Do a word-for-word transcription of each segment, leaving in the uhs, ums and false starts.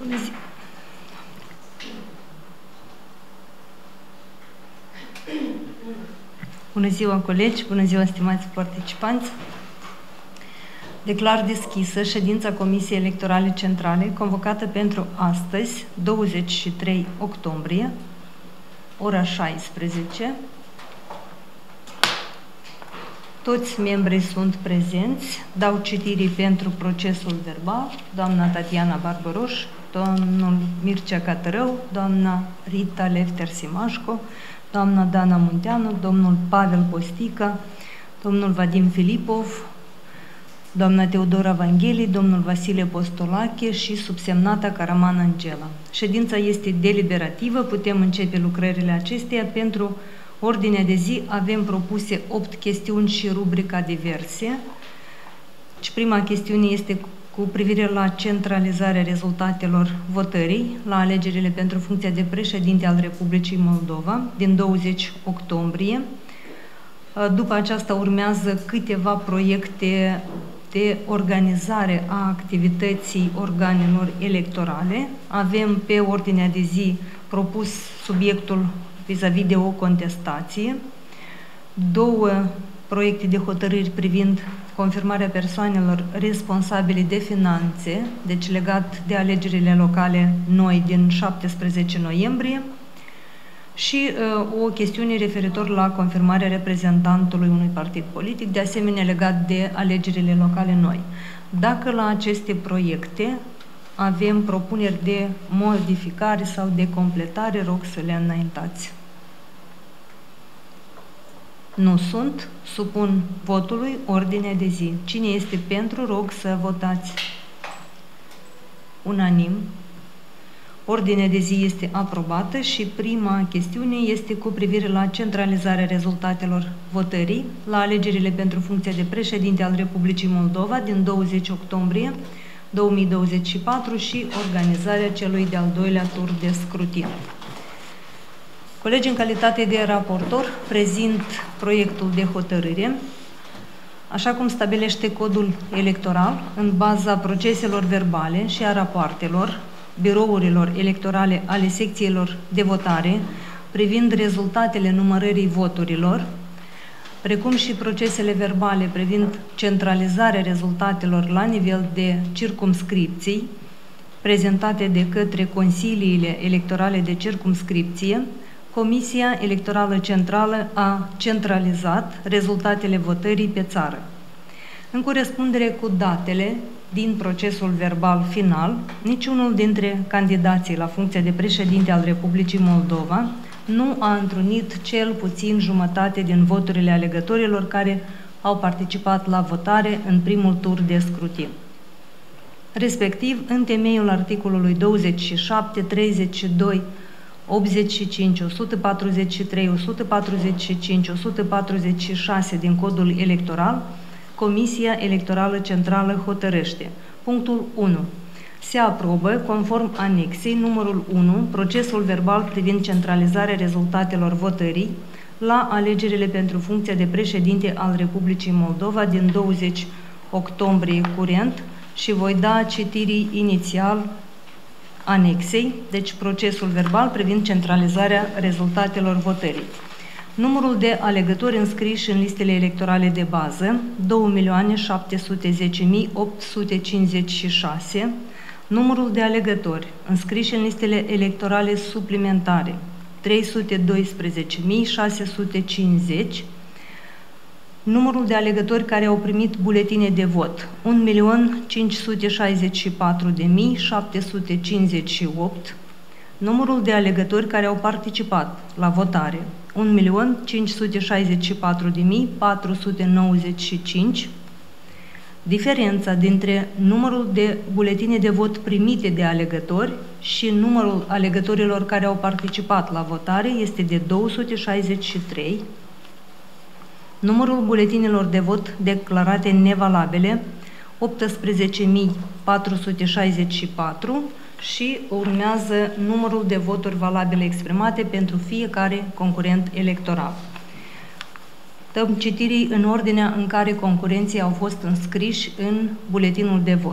Bună ziua! Bună ziua, colegi! Bună ziua, stimați participanți! Declar deschisă ședința Comisiei Electorale Centrale, convocată pentru astăzi, douăzeci și trei octombrie, ora șaisprezece. Toți membrii sunt prezenți. Dau citire pentru procesul verbal. Doamna Tatiana Barbăroș, domnul Mircea Catărău, doamna Rita Lefter-Simașco, doamna Dana Munteanu, domnul Pavel Postică, domnul Vadim Filipov, doamna Teodora Vangheli, domnul Vasile Postolache și subsemnata Caraman Angela. Ședința este deliberativă, putem începe lucrările acesteia. Pentru ordinea de zi avem propuse opt chestiuni și rubrica diverse. Și prima chestiune este cu privire la centralizarea rezultatelor votării la alegerile pentru funcția de președinte al Republicii Moldova din douăzeci octombrie. După aceasta urmează câteva proiecte de organizare a activității organelor electorale. Avem pe ordinea de zi propus subiectul vis-a-vis de o contestație, două proiecte de hotărâri privind confirmarea persoanelor responsabile de finanțe, deci legat de alegerile locale noi din șaptesprezece noiembrie, și uh, o chestiune referitor la confirmarea reprezentantului unui partid politic, de asemenea legat de alegerile locale noi. Dacă la aceste proiecte avem propuneri de modificare sau de completare, rog să le înaintați. Nu sunt. Supun votului ordinea de zi. Cine este pentru, rog să votați. Unanim. Ordinea de zi este aprobată și prima chestiune este cu privire la centralizarea rezultatelor votării la alegerile pentru funcția de președinte al Republicii Moldova din douăzeci octombrie două mii douăzeci și patru și organizarea celui de-al doilea tur de scrutin. Colegi, în calitate de raportor, prezint proiectul de hotărâre. Așa cum stabilește codul electoral, în baza proceselor verbale și a rapoartelor birourilor electorale ale secțiilor de votare privind rezultatele numărării voturilor, precum și procesele verbale privind centralizarea rezultatelor la nivel de circumscripții, prezentate de către consiliile electorale de circumscripție, Comisia Electorală Centrală a centralizat rezultatele votării pe țară. În corespundere cu datele din procesul verbal final, niciunul dintre candidații la funcția de președinte al Republicii Moldova nu a întrunit cel puțin jumătate din voturile alegătorilor care au participat la votare în primul tur de scrutin. Respectiv, în temeiul articolului douăzeci și șapte, treizeci și doi, optzeci și cinci, o sută patruzeci și trei, o sută patruzeci și cinci, o sută patruzeci și șase din codul electoral, Comisia Electorală Centrală hotărăște. Punctul unu. Se aprobă, conform anexei numărul unu, procesul verbal privind centralizarea rezultatelor votării la alegerile pentru funcția de președinte al Republicii Moldova din douăzeci octombrie curent și voi da citirii inițial anexei, deci procesul verbal privind centralizarea rezultatelor votării. Numărul de alegători înscriși în listele electorale de bază, două milioane șapte sute zece mii opt sute cincizeci și șase, numărul de alegători înscriși în listele electorale suplimentare, trei sute doisprezece mii șase sute cincizeci, numărul de alegători care au primit buletine de vot, un milion cinci sute șaizeci și patru de mii șapte sute cincizeci și opt, numărul de alegători care au participat la votare, un milion cinci sute șaizeci și patru de mii patru sute nouăzeci și cinci, diferența dintre numărul de buletine de vot primite de alegători și numărul alegătorilor care au participat la votare este de două sute șaizeci și trei, numărul buletinelor de vot declarate nevalabile, optsprezece mii patru sute șaizeci și patru, și urmează numărul de voturi valabile exprimate pentru fiecare concurent electoral. Dăm citirii în ordinea în care concurenții au fost înscriși în buletinul de vot.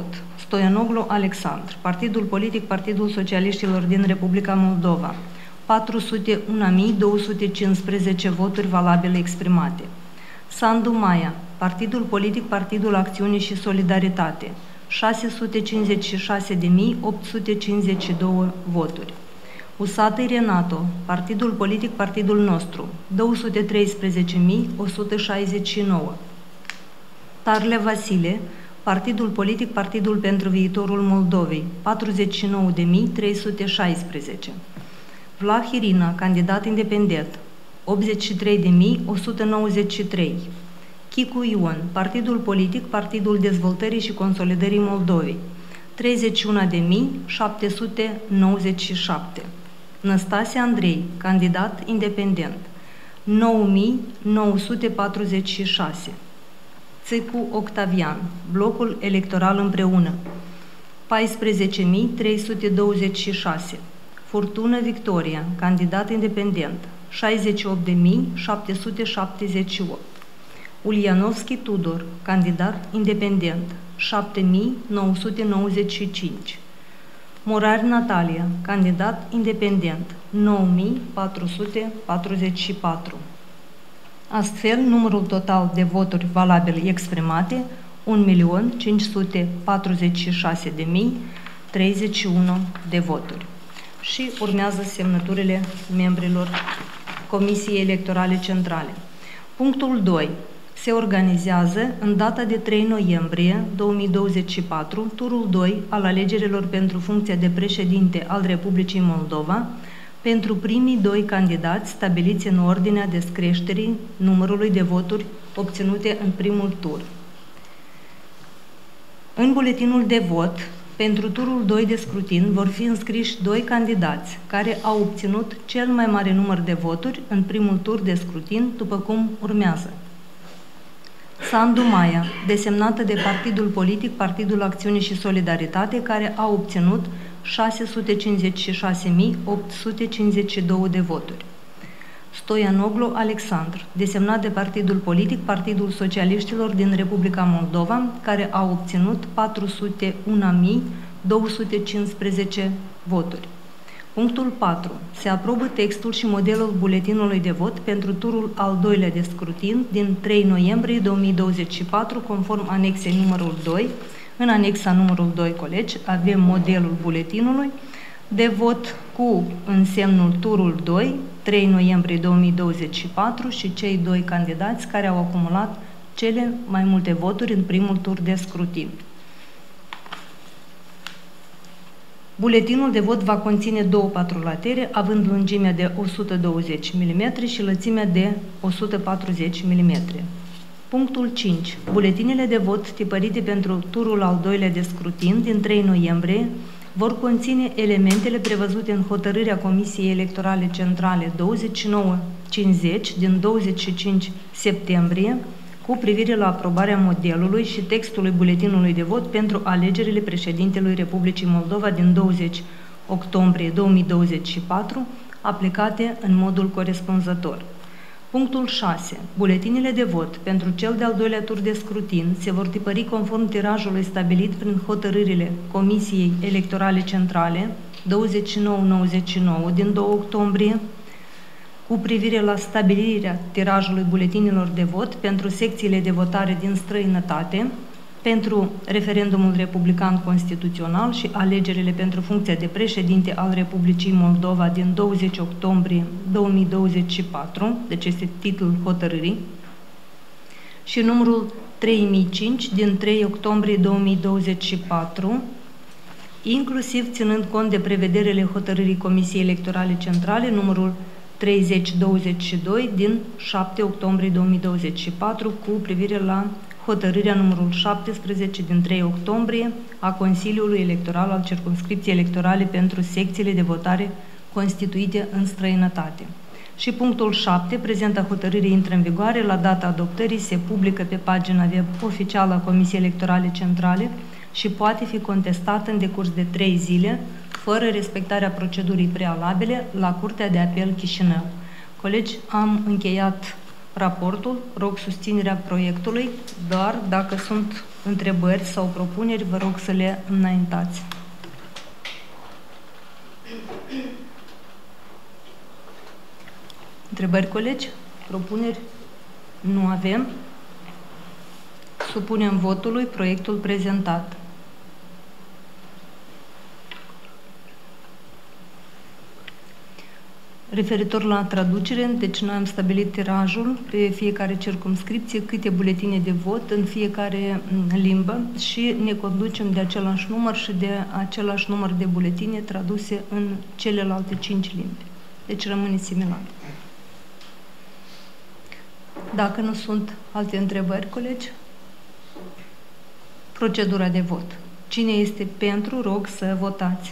Stoianoglu Alexandru, Partidul Politic Partidul Socialiștilor din Republica Moldova, patru sute unu mii două sute cincisprezece voturi valabile exprimate. Sandu Maia, Partidul Politic Partidul Acțiune și Solidaritate, șase sute cincizeci și șase mii opt sute cincizeci și doi voturi. Usatăi Renato, Partidul Politic Partidul Nostru, două sute treisprezece mii o sută șaizeci și nouă. Tarle Vasile, Partidul Politic Partidul pentru Viitorul Moldovei, patruzeci și nouă mii trei sute șaisprezece. Vlah Irina, candidat independent, optzeci și trei mii o sută nouăzeci și trei. Chicu Ion, Partidul Politic Partidul Dezvoltării și Consolidării Moldovei, treizeci și unu mii șapte sute nouăzeci și șapte. Năstase Andrei, candidat independent, nouă mii nouă sute patruzeci și șase. Țicu Octavian, Blocul Electoral Împreună, paisprezece mii trei sute douăzeci și șase. Furtună Victoria, candidat independent, șaizeci și opt mii șapte sute șaptezeci și opt. Ulianovski Tudor, candidat independent, șapte mii nouă sute nouăzeci și cinci. Morari Natalia, candidat independent, nouă mii patru sute patruzeci și patru. Astfel, numărul total de voturi valabile exprimate, un milion cinci sute patruzeci și șase mii treizeci și unu de voturi. Și urmează semnăturile membrilor Comisiei Electorale Centrale. Punctul doi. Se organizează în data de trei noiembrie două mii douăzeci și patru turul doi al alegerilor pentru funcția de președinte al Republicii Moldova pentru primii doi candidați stabiliți în ordinea descreșterii numărului de voturi obținute în primul tur. În buletinul de vot pentru turul doi de scrutin vor fi înscriși doi candidați care au obținut cel mai mare număr de voturi în primul tur de scrutin, după cum urmează. Sandu Maia, desemnată de Partidul Politic Partidul Acțiune și Solidaritate, care a obținut șase sute cincizeci și șase mii opt sute cincizeci și doi de voturi. Stoianoglu Alexandru, desemnat de Partidul Politic Partidul Socialiștilor din Republica Moldova, care a obținut patru sute unu mii două sute cincisprezece voturi. Punctul patru. Se aprobă textul și modelul buletinului de vot pentru turul al doilea de scrutin din trei noiembrie două mii douăzeci și patru, conform anexei numărul doi. În anexa numărul doi, colegi, avem modelul buletinului de vot cu însemnul turul doi, trei noiembrie două mii douăzeci și patru, și cei doi candidați care au acumulat cele mai multe voturi în primul tur de scrutin. Buletinul de vot va conține două patrulatere, având lungimea de o sută douăzeci de milimetri și lățimea de o sută patruzeci de milimetri. Punctul cinci. Buletinele de vot tipărite pentru turul al doilea de scrutin din trei noiembrie vor conține elementele prevăzute în hotărârea Comisiei Electorale Centrale douăzeci și nouă cincizeci din douăzeci și cinci septembrie cu privire la aprobarea modelului și textului buletinului de vot pentru alegerile președintelui Republicii Moldova din douăzeci octombrie două mii douăzeci și patru, aplicate în modul corespunzător. Punctul șase. Buletinele de vot pentru cel de-al doilea tur de scrutin se vor tipări conform tirajului stabilit prin hotărârile Comisiei Electorale Centrale douăzeci și nouă nouăzeci și nouă din doi octombrie cu privire la stabilirea tirajului buletinilor de vot pentru secțiile de votare din străinătate, pentru referendumul republican constituțional și alegerile pentru funcția de președinte al Republicii Moldova din douăzeci octombrie două mii douăzeci și patru, deci este titlul hotărârii, și numărul trei mii cinci din trei octombrie două mii douăzeci și patru, inclusiv ținând cont de prevederile hotărârii Comisiei Electorale Centrale numărul treizeci douăzeci și doi din șapte octombrie două mii douăzeci și patru cu privire la hotărârea numărul șaptesprezece din trei octombrie a Consiliului Electoral al Circumscripției Electorale pentru secțiile de votare constituite în străinătate. Și punctul șapte, prezenta hotărâre intră în vigoare la data adoptării, se publică pe pagina web oficială a Comisiei Electorale Centrale și poate fi contestată în decurs de trei zile, fără respectarea procedurii prealabile, la Curtea de Apel Chișinău. Colegi, am încheiat raportul, rog susținerea proiectului, dar dacă sunt întrebări sau propuneri, vă rog să le înaintați. Întrebări, colegi? Propuneri? Nu avem. Supunem votului proiectul prezentat. Referitor la traducere, deci noi am stabilit tirajul pe fiecare circumscripție, câte buletine de vot în fiecare limbă și ne conducem de același număr și de același număr de buletine traduse în celelalte cinci limbi. Deci rămâne similar. Dacă nu sunt alte întrebări, colegi, procedura de vot. Cine este pentru, rog să votați.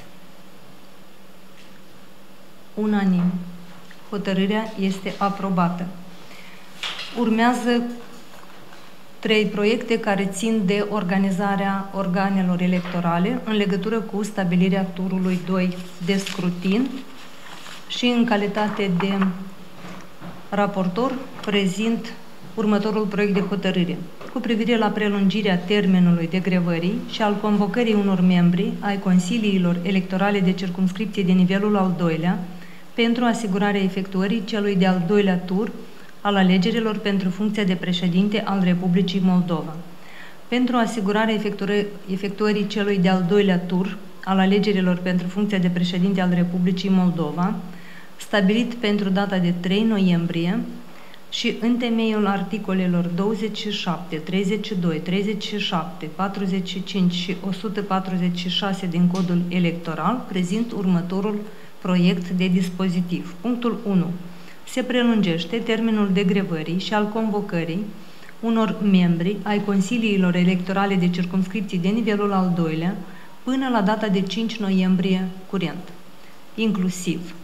Unanim. Hotărârea este aprobată. Urmează trei proiecte care țin de organizarea organelor electorale în legătură cu stabilirea turului doi de scrutin și în calitate de raportor prezint următorul proiect de hotărâre cu privire la prelungirea termenului de grevării și al convocării unor membri ai consiliilor electorale de circumscripție de nivelul al doilea pentru asigurarea efectuării celui de-al doilea tur al alegerilor pentru funcția de președinte al Republicii Moldova. Pentru asigurarea efectuării celui de-al doilea tur al alegerilor pentru funcția de președinte al Republicii Moldova, stabilit pentru data de trei noiembrie și în temeiul articolelor douăzeci și șapte, treizeci și doi, treizeci și șapte, patruzeci și cinci și o sută patruzeci și șase din Codul Electoral, prezint următorul proiect de dispozitiv. Punctul unu. Se prelungește termenul de grevării și al convocării unor membri ai consiliilor electorale de circumscripții de nivelul al doilea până la data de cinci noiembrie curent, inclusiv.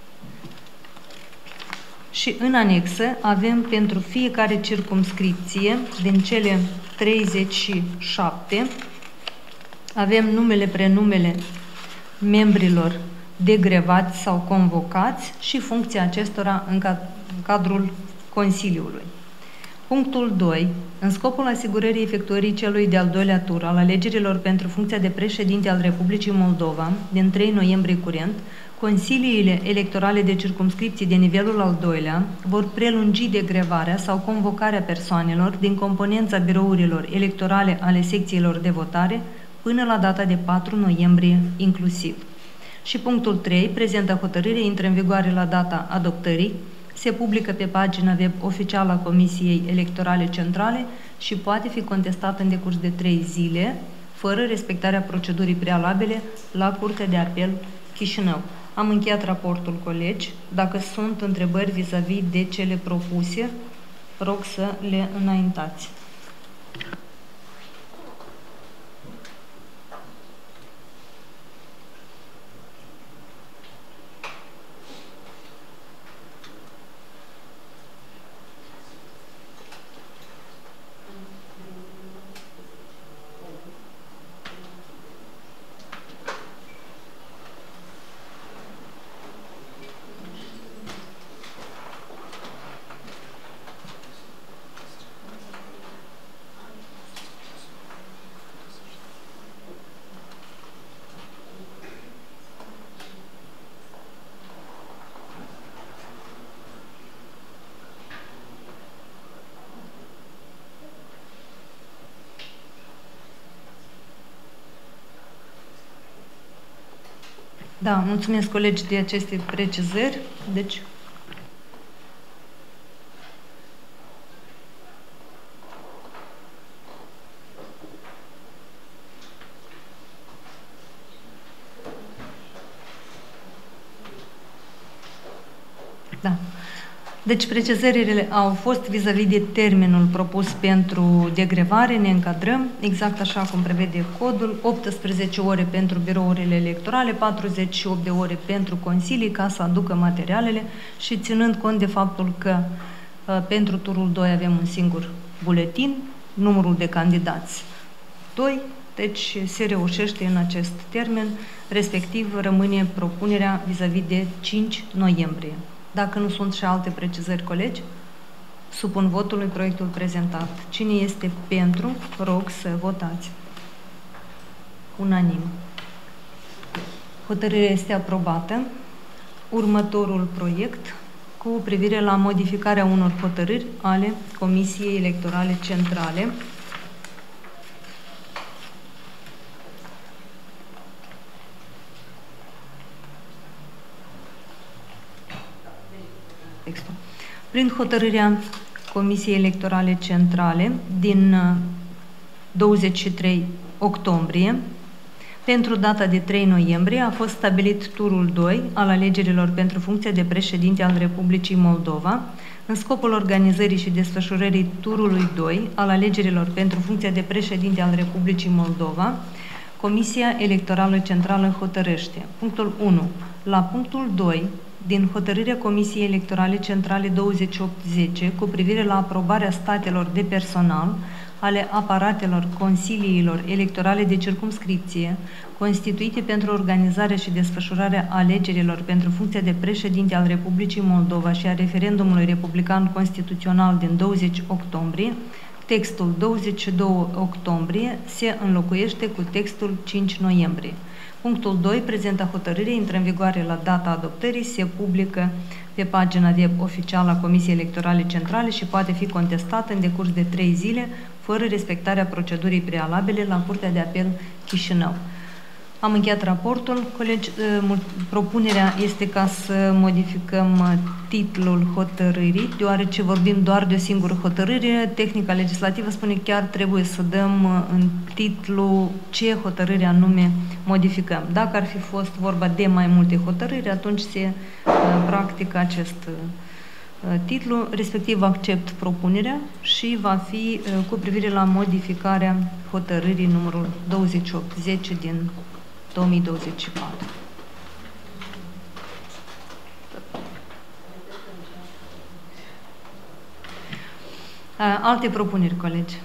Și în anexă avem pentru fiecare circumscripție din cele treizeci și șapte, avem numele, prenumele membrilor degrevați sau convocați și funcția acestora în cadrul Consiliului. Punctul doi. În scopul asigurării efectuării celui de-al doilea tur al alegerilor pentru funcția de președinte al Republicii Moldova din trei noiembrie curent, consiliile electorale de circumscripții de nivelul al doilea vor prelungi degrevarea sau convocarea persoanelor din componența birourilor electorale ale secțiilor de votare până la data de patru noiembrie inclusiv. Și punctul trei. Prezenta hotărâre intră în vigoare la data adoptării, se publică pe pagina web oficială a Comisiei Electorale Centrale și poate fi contestată în decurs de trei zile, fără respectarea procedurii prealabile la Curtea de Apel Chișinău. Am încheiat raportul, colegi. Dacă sunt întrebări vis-a-vis de cele propuse, rog să le înaintați. Da, mulțumesc, colegi, de aceste precizări. Deci, da. Deci, precizările au fost vis-a-vis de termenul propus pentru degrevare, ne încadrăm, exact așa cum prevede codul, optsprezece ore pentru birourile electorale, patruzeci și opt de ore pentru consilii ca să aducă materialele și ținând cont de faptul că uh, pentru turul doi avem un singur buletin, numărul de candidați doi, deci se reușește în acest termen, respectiv rămâne propunerea vis-a-vis de cinci noiembrie. Dacă nu sunt și alte precizări, colegi, Supun votului proiectul prezentat. Cine este pentru, rog să votați. Unanim. Hotărârea este aprobată. Următorul proiect cu privire la modificarea unor hotărâri ale Comisiei Electorale Centrale. Textul. Prin hotărârea Comisiei Electorale Centrale din douăzeci și trei octombrie, pentru data de trei noiembrie a fost stabilit turul doi al alegerilor pentru funcția de președinte al Republicii Moldova, în scopul organizării și desfășurării turului doi al alegerilor pentru funcția de președinte al Republicii Moldova. Comisia Electorală Centrală hotărăște. Punctul unu. La punctul doi din hotărârea Comisiei Electorale Centrale douăzeci și opt zece cu privire la aprobarea statelor de personal ale aparatelor consiliilor electorale de circumscripție constituite pentru organizarea și desfășurarea alegerilor pentru funcția de președinte al Republicii Moldova și a referendumului republican constituțional din douăzeci octombrie, textul douăzeci și doi octombrie se înlocuiește cu textul cinci noiembrie. Punctul doi. Prezenta hotărâre intră în vigoare la data adoptării, se publică pe pagina web oficială a Comisiei Electorale Centrale și poate fi contestată în decurs de trei zile, fără respectarea procedurii prealabile la Curtea de Apel Chișinău. Am încheiat raportul. Colegi, propunerea este ca să modificăm titlul hotărârii, deoarece vorbim doar de o singură hotărâre. Tehnica legislativă spune că chiar trebuie să dăm în titlu ce hotărâre anume modificăm. Dacă ar fi fost vorba de mai multe hotărâri, atunci se practică acest titlu, respectiv accept propunerea și va fi cu privire la modificarea hotărârii numărul douăzeci și opt zece din două mii douăzeci și patru. Alte propuneri, colegi?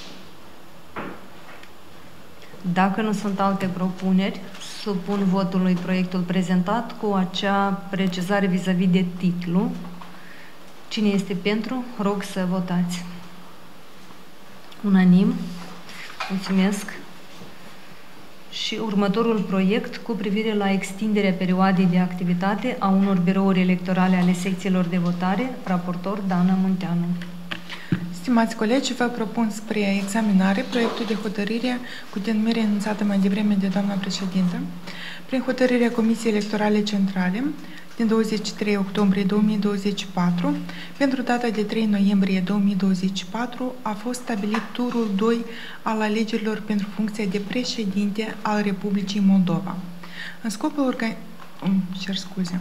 Dacă nu sunt alte propuneri, supun votului proiectul prezentat cu acea precizare vis-a-vis de titlu. Cine este pentru? Rog să votați. Unanim. Mulțumesc. Și următorul proiect cu privire la extinderea perioadei de activitate a unor birouri electorale ale secțiilor de votare. Raportor Dana Munteanu. Stimați colegi, vă propun spre examinare proiectul de hotărâre cu denumire enunțată mai devreme de doamna președintă. Prin hotărârea Comisiei Electorale Centrale din douăzeci și trei octombrie două mii douăzeci și patru, pentru data de trei noiembrie două mii douăzeci și patru, a fost stabilit turul doi al alegerilor pentru funcția de președinte al Republicii Moldova. În scopul organ... cer scuze.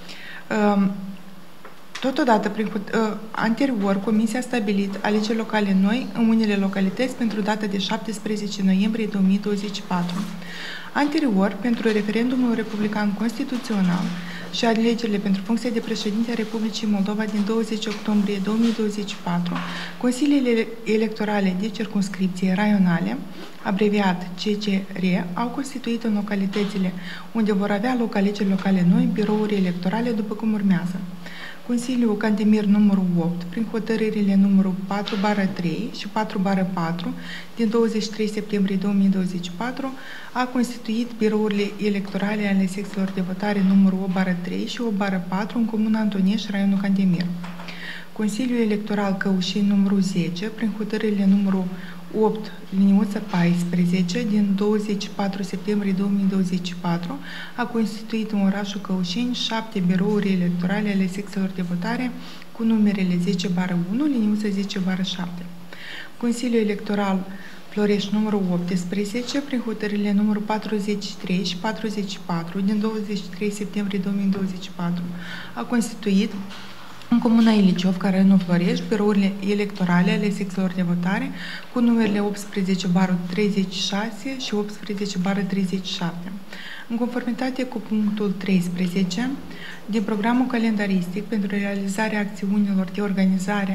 Totodată, prin, anterior, Comisia a stabilit alegeri locale noi în unele localități pentru data de șaptesprezece noiembrie două mii douăzeci și patru. Anterior, pentru referendumul republican constituțional și alegerile pentru funcția de președinte a Republicii Moldova din douăzeci octombrie două mii douăzeci și patru, consiliile electorale de circumscripție raionale, abreviat C C R, au constituit în localitățile unde vor avea loc alegeri locale noi birouri electorale după cum urmează. Consiliul Cantemir numărul opt, prin hotărârile numărul patru bară trei și patru bară patru din douăzeci și trei septembrie două mii douăzeci și patru, a constituit birourile electorale ale secțiilor de votare numărul opt bară trei și opt bară patru în Comuna Antonieș, raionul Cantemir. Consiliul Electoral Căușeni numărul zece, prin hotărârile numărul opt liniuță paisprezece din douăzeci și patru septembrie două mii douăzeci și patru, a constituit în orașul Căușeni șapte birouri electorale ale secțiilor de votare cu numerele zece bară unu, liniuță zece bară șapte. Consiliul Electoral Florești numărul optsprezece, prin hotărârile numărul patruzeci și trei și patruzeci și patru din douăzeci și trei septembrie două mii douăzeci și patru, a constituit în Comuna Iliciov, raionul Florești, birourile electorale ale secțiilor de votare cu numerele optsprezece bară treizeci și șase și optsprezece bară treizeci și șapte. În conformitate cu punctul treisprezece din programul calendaristic pentru realizarea acțiunilor de organizare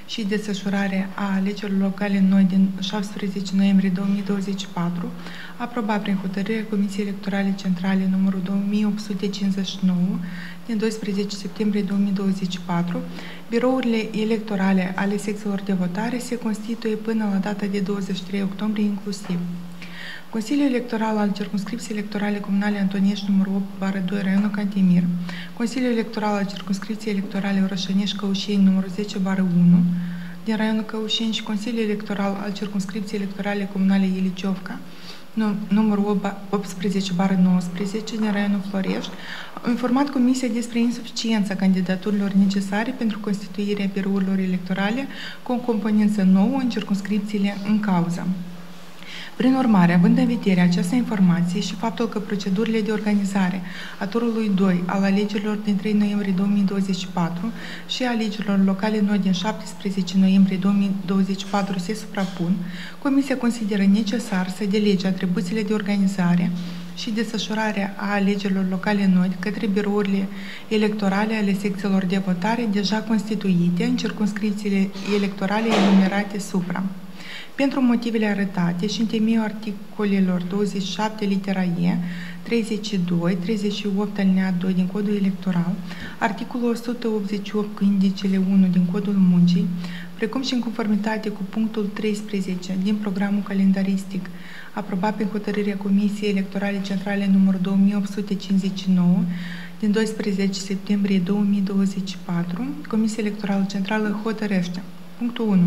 și desfășurare a alegerilor locale noi din șaptesprezece noiembrie două mii douăzeci și patru, aprobat prin hotărârea Comisiei Electorale Centrale numărul două mii opt sute cincizeci și nouă din doisprezece septembrie două mii douăzeci și patru, birourile electorale ale secțiilor de votare se constituie până la data de douăzeci și trei octombrie inclusiv. Consiliul Electoral al Circumscripției Electorale Comunale Antoniești numărul opt bară doi, raionul Cantemir, Consiliul Electoral al Circumscripției Electorale Orășănești-Căușeni numărul zece bară unu, din raionul Căușeni și Consiliul Electoral al Circumscripției Electorale Comunale Iliciovca, numărul optsprezece bară nouăsprezece, din raionul Florești, au informat Comisia despre insuficiența candidaturilor necesare pentru constituirea birourilor electorale cu o componență nouă în circumscripțiile în cauză. Prin urmare, având în vedere această informație și faptul că procedurile de organizare a turului doi al alegerilor din trei noiembrie două mii douăzeci și patru și a alegerilor locale noi din șaptesprezece noiembrie două mii douăzeci și patru se suprapun, Comisia consideră necesar să delege atribuțiile de organizare și desfășurarea a alegerilor locale noi către birourile electorale ale secțiilor de votare deja constituite în circumscripțiile electorale enumerate supra. Pentru motivele arătate și în temeiul articolelor douăzeci și șapte litera E, treizeci și doi, treizeci și opt alineat doi din Codul Electoral, articolul o sută optzeci și opt cu indicele unu din Codul Muncii, precum și în conformitate cu punctul treisprezece din programul calendaristic aprobat prin hotărârea Comisiei Electorale Centrale numărul două mii opt sute cincizeci și nouă din doisprezece septembrie două mii douăzeci și patru, Comisia Electorală Centrală hotărăște. Punctul unu.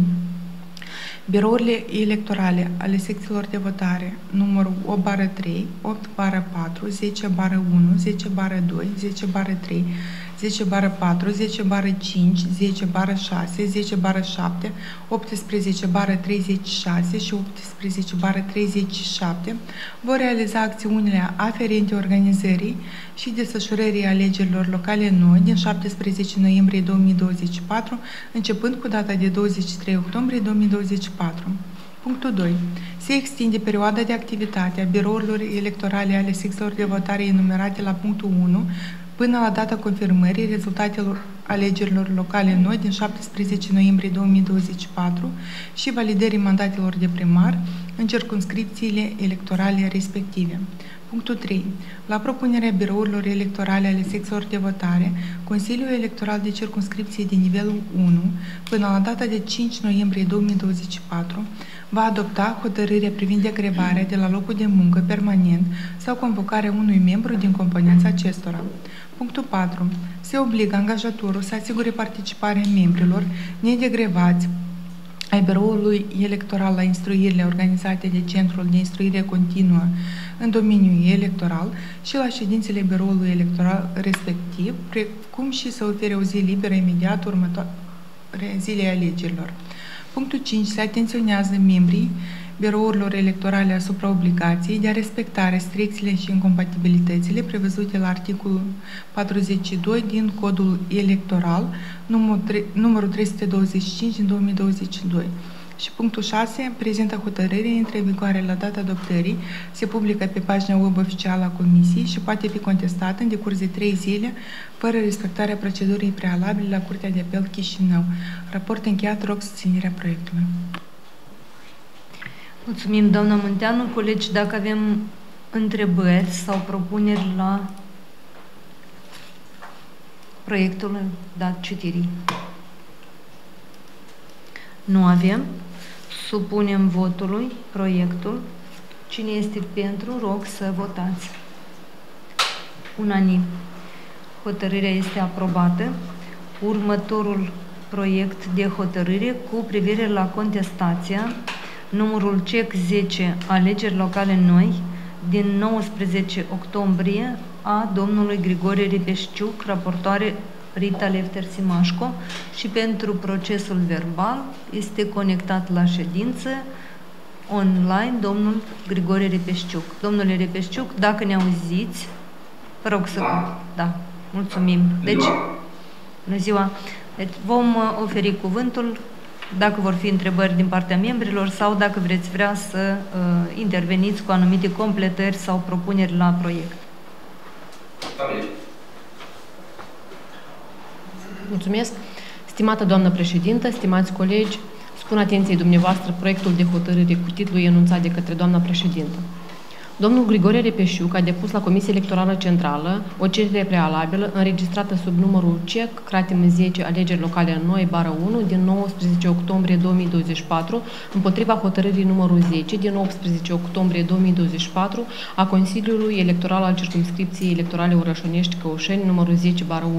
Birourile electorale ale secțiilor de votare numărul opt bară trei, opt bară patru, zece bară unu, zece bară doi, zece bară trei, zece bară patru, zece bară cinci, zece bară șase, zece bară șapte, optsprezece bară treizeci și șase și optsprezece bară treizeci și șapte vor realiza acțiunile aferente organizării și desfășurării alegerilor locale noi din șaptesprezece noiembrie două mii douăzeci și patru, începând cu data de douăzeci și trei octombrie două mii douăzeci și patru. Punctul doi. Se extinde perioada de activitate a birourilor electorale ale secțiilor de votare enumerate la punctul unu până la data confirmării rezultatelor alegerilor locale noi din șaptesprezece noiembrie două mii douăzeci și patru și validării mandatelor de primar în circumscripțiile electorale respective. Punctul trei. La propunerea birourilor electorale ale secțiilor de votare, Consiliul Electoral de Circumscripție de nivelul unu, până la data de cinci noiembrie două mii douăzeci și patru, va adopta hotărârea privind decrevarea de la locul de muncă permanent sau convocarea unui membru din componența acestora. Punctul patru. Se obligă angajatorul să asigure participarea membrilor nedegrevați ai biroului electoral la instruirile organizate de Centrul de Instruire Continuă în domeniul electoral și la ședințele biroului electoral respectiv, precum și să ofere o zi liberă imediat următoare zilei alegerilor. Punctul cinci. Se atenționează membrii birourilor electorale asupra obligației de a respecta restricțiile și incompatibilitățile prevăzute la articolul patruzeci și doi din Codul Electoral, numărul trei sute douăzeci și cinci din două mii douăzeci și doi. Și punctul șase. Prezintă hotărâre intră în vigoare la data adoptării, se publică pe pagina web oficială a Comisiei și poate fi contestată în decurs de trei zile, fără respectarea procedurii prealabile la Curtea de Apel Chișinău. Raport încheiat, rog susținerea proiectului. Mulțumim, doamna Munteanu. Colegi, dacă avem întrebări sau propuneri la proiectul dat citirii. Nu avem. Supunem votului proiectul. Cine este pentru, rog să votați. Unanim. Hotărârea este aprobată. Următorul proiect de hotărâre cu privire la contestația numărul C E C zece, alegeri locale noi, din nouăsprezece octombrie, a domnului Grigore Ripeșciuc, raportoare Rita Lefter-Simașco, și pentru procesul verbal este conectat la ședință online domnul Grigore Ripeșciuc. Domnule Ripeșciuc, dacă ne auziți, vă rog să... Da, da, mulțumim. Deci, bună ziua! Deci vom oferi cuvântul dacă vor fi întrebări din partea membrilor sau dacă vreți vrea să uh, interveniți cu anumite completări sau propuneri la proiect. Mulțumesc. Stimată doamnă președintă, stimați colegi, spun atenției dumneavoastră proiectul de hotărâre cu titlul enunțat de către doamna președintă. Domnul Grigore Repeșiuc a depus la Comisia Electorală Centrală o cerere prealabilă înregistrată sub numărul C E C, cratim zece, alegeri locale noi, bară unu, din nouăsprezece octombrie două mii douăzeci și patru, împotriva hotărârii numărul zece, din optsprezece octombrie două mii douăzeci și patru, a Consiliului Electoral al Circumscripției Electorale Orășănești Căușeni, numărul zece, bară unu.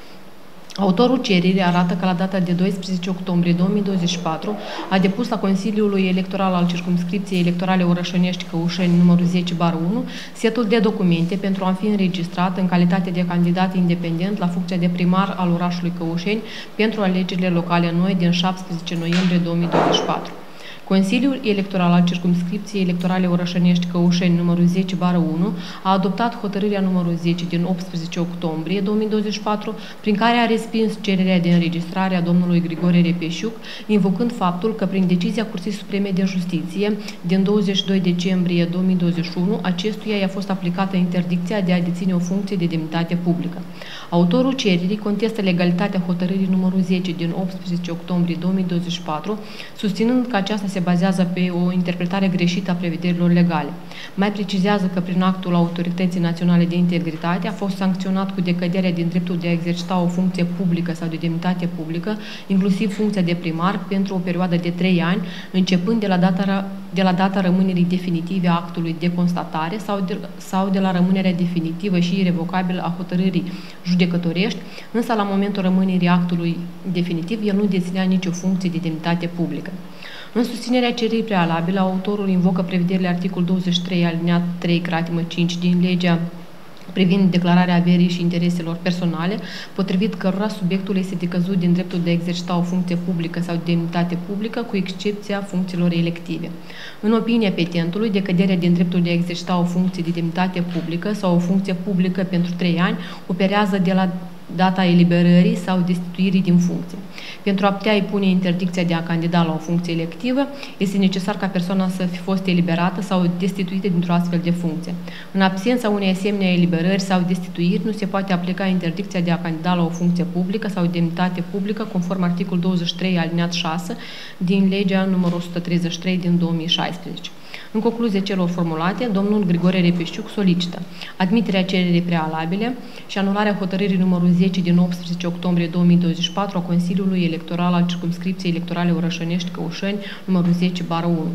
Autorul cererii arată că la data de doisprezece octombrie două mii douăzeci și patru a depus la Consiliul Electoral al Circumscripției Electorale Orășănești Căușeni, numărul zece, bară unu, setul de documente pentru a fi înregistrat în calitate de candidat independent la funcția de primar al orașului Căușeni pentru alegerile locale noi din șaptesprezece noiembrie două mii douăzeci și patru. Consiliul Electoral al Circumscripției Electorale Orășănești Căușeni, numărul zece, bară unu, a adoptat hotărârea numărul zece din optsprezece octombrie două mii douăzeci și patru, prin care a respins cererea de înregistrare a domnului Grigore Repeșiuc, invocând faptul că prin decizia Curții Supreme de Justiție din douăzeci și doi decembrie două mii douăzeci și unu, acestuia i-a fost aplicată interdicția de a deține o funcție de demnitate publică. Autorul cererii contestă legalitatea hotărârii numărul zece din optsprezece octombrie două mii douăzeci și patru, susținând că aceasta se bazează pe o interpretare greșită a prevederilor legale. Mai precizează că prin actul Autorității Naționale de Integritate a fost sancționat cu decăderea din dreptul de a exercita o funcție publică sau de demnitate publică, inclusiv funcția de primar, pentru o perioadă de trei ani, începând de la data, de la data rămânerii definitive a actului de constatare sau de, sau de la rămânerea definitivă și irrevocabilă a hotărârii judecătorești, însă la momentul rămânerii actului definitiv el nu deținea nicio funcție de demnitate publică. În susținerea cererii prealabile, autorul invocă prevederile articolul douăzeci și trei alineat trei cratimă cinci din legea privind declararea averii și intereselor personale, potrivit cărora subiectul este decăzut din dreptul de a exercita o funcție publică sau de demnitate publică, cu excepția funcțiilor elective. În opinia petentului, decăderea din dreptul de a exercita o funcție de demnitate publică sau o funcție publică pentru trei ani operează de la data eliberării sau destituirii din funcție. Pentru a putea îi pune interdicția de a candida la o funcție electivă, este necesar ca persoana să fi fost eliberată sau destituită dintr-o astfel de funcție. În absența unei asemenea eliberări sau destituiri, nu se poate aplica interdicția de a candida la o funcție publică sau demnitate publică, conform articolul douăzeci și trei alineat șase din legea numărul o sută treizeci și trei din două mii șaisprezece. În concluzie celor formulate, domnul Grigore Repeșiuc solicită admiterea cererii prealabile și anularea hotărârii numărul zece din optsprezece octombrie două mii douăzeci și patru a Consiliului Electoral al Circumscripției Electorale Orășănești Căușeni, numărul zece, bară unu.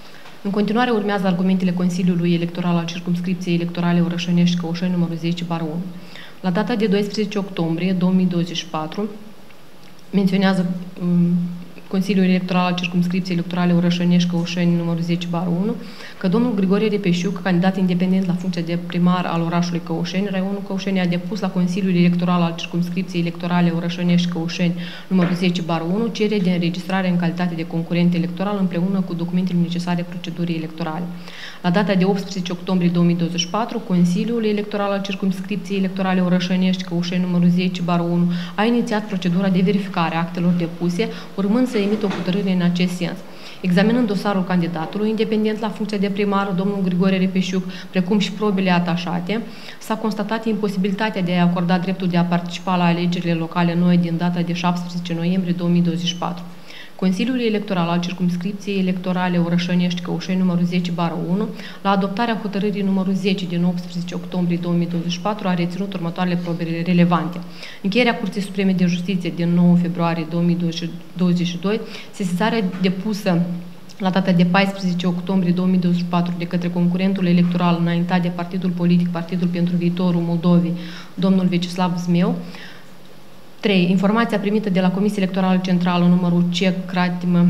În continuare urmează argumentele Consiliului Electoral al Circumscripției Electorale Orășănești Căușeni, numărul zece, bară unu. La data de doisprezece octombrie două mii douăzeci și patru, menționează um, Consiliul Electoral al Circumscripției Electorale Orășănești Căușeni, numărul zece, bară unu, că domnul Grigore Repeșiuc, candidat independent la funcția de primar al orașului Căușeni, raionul Căușeni, a depus la Consiliul Electoral al Circumscripției Electorale Orășănești Căușeni, numărul zece, bară unu, cerere de înregistrare în calitate de concurent electoral împreună cu documentele necesare procedurii electorale. La data de optsprezece octombrie două mii douăzeci și patru, Consiliul Electoral al Circumscripției Electorale Orășănești Căușeni, numărul zece, bară unu, a inițiat procedura de verificare a actelor depuse, urmând să emită o hotărâre în acest sens. Examinând dosarul candidatului, independent la funcția de primar, domnul Grigore Repeșiuc, precum și probele atașate, s-a constatat imposibilitatea de a acorda dreptul de a participa la alegerile locale noi din data de șaptesprezece noiembrie două mii douăzeci și patru. Consiliul Electoral al Circumscripției Electorale Orășănești Căușeni, numărul zece, bară unu, la adoptarea hotărârii numărul zece din optsprezece octombrie două mii douăzeci și patru, a reținut următoarele probe relevante. Încheierea Curții Supreme de Justiție din nouă februarie două mii douăzeci și doi, sesizarea depusă la data de paisprezece octombrie două mii douăzeci și patru de către concurentul electoral înaintat de Partidul Politic Partidul pentru Viitorul Moldovei, domnul Vecislav Zmeu. trei. Informația primită de la Comisia Electorală Centrală numărul C E C cratimă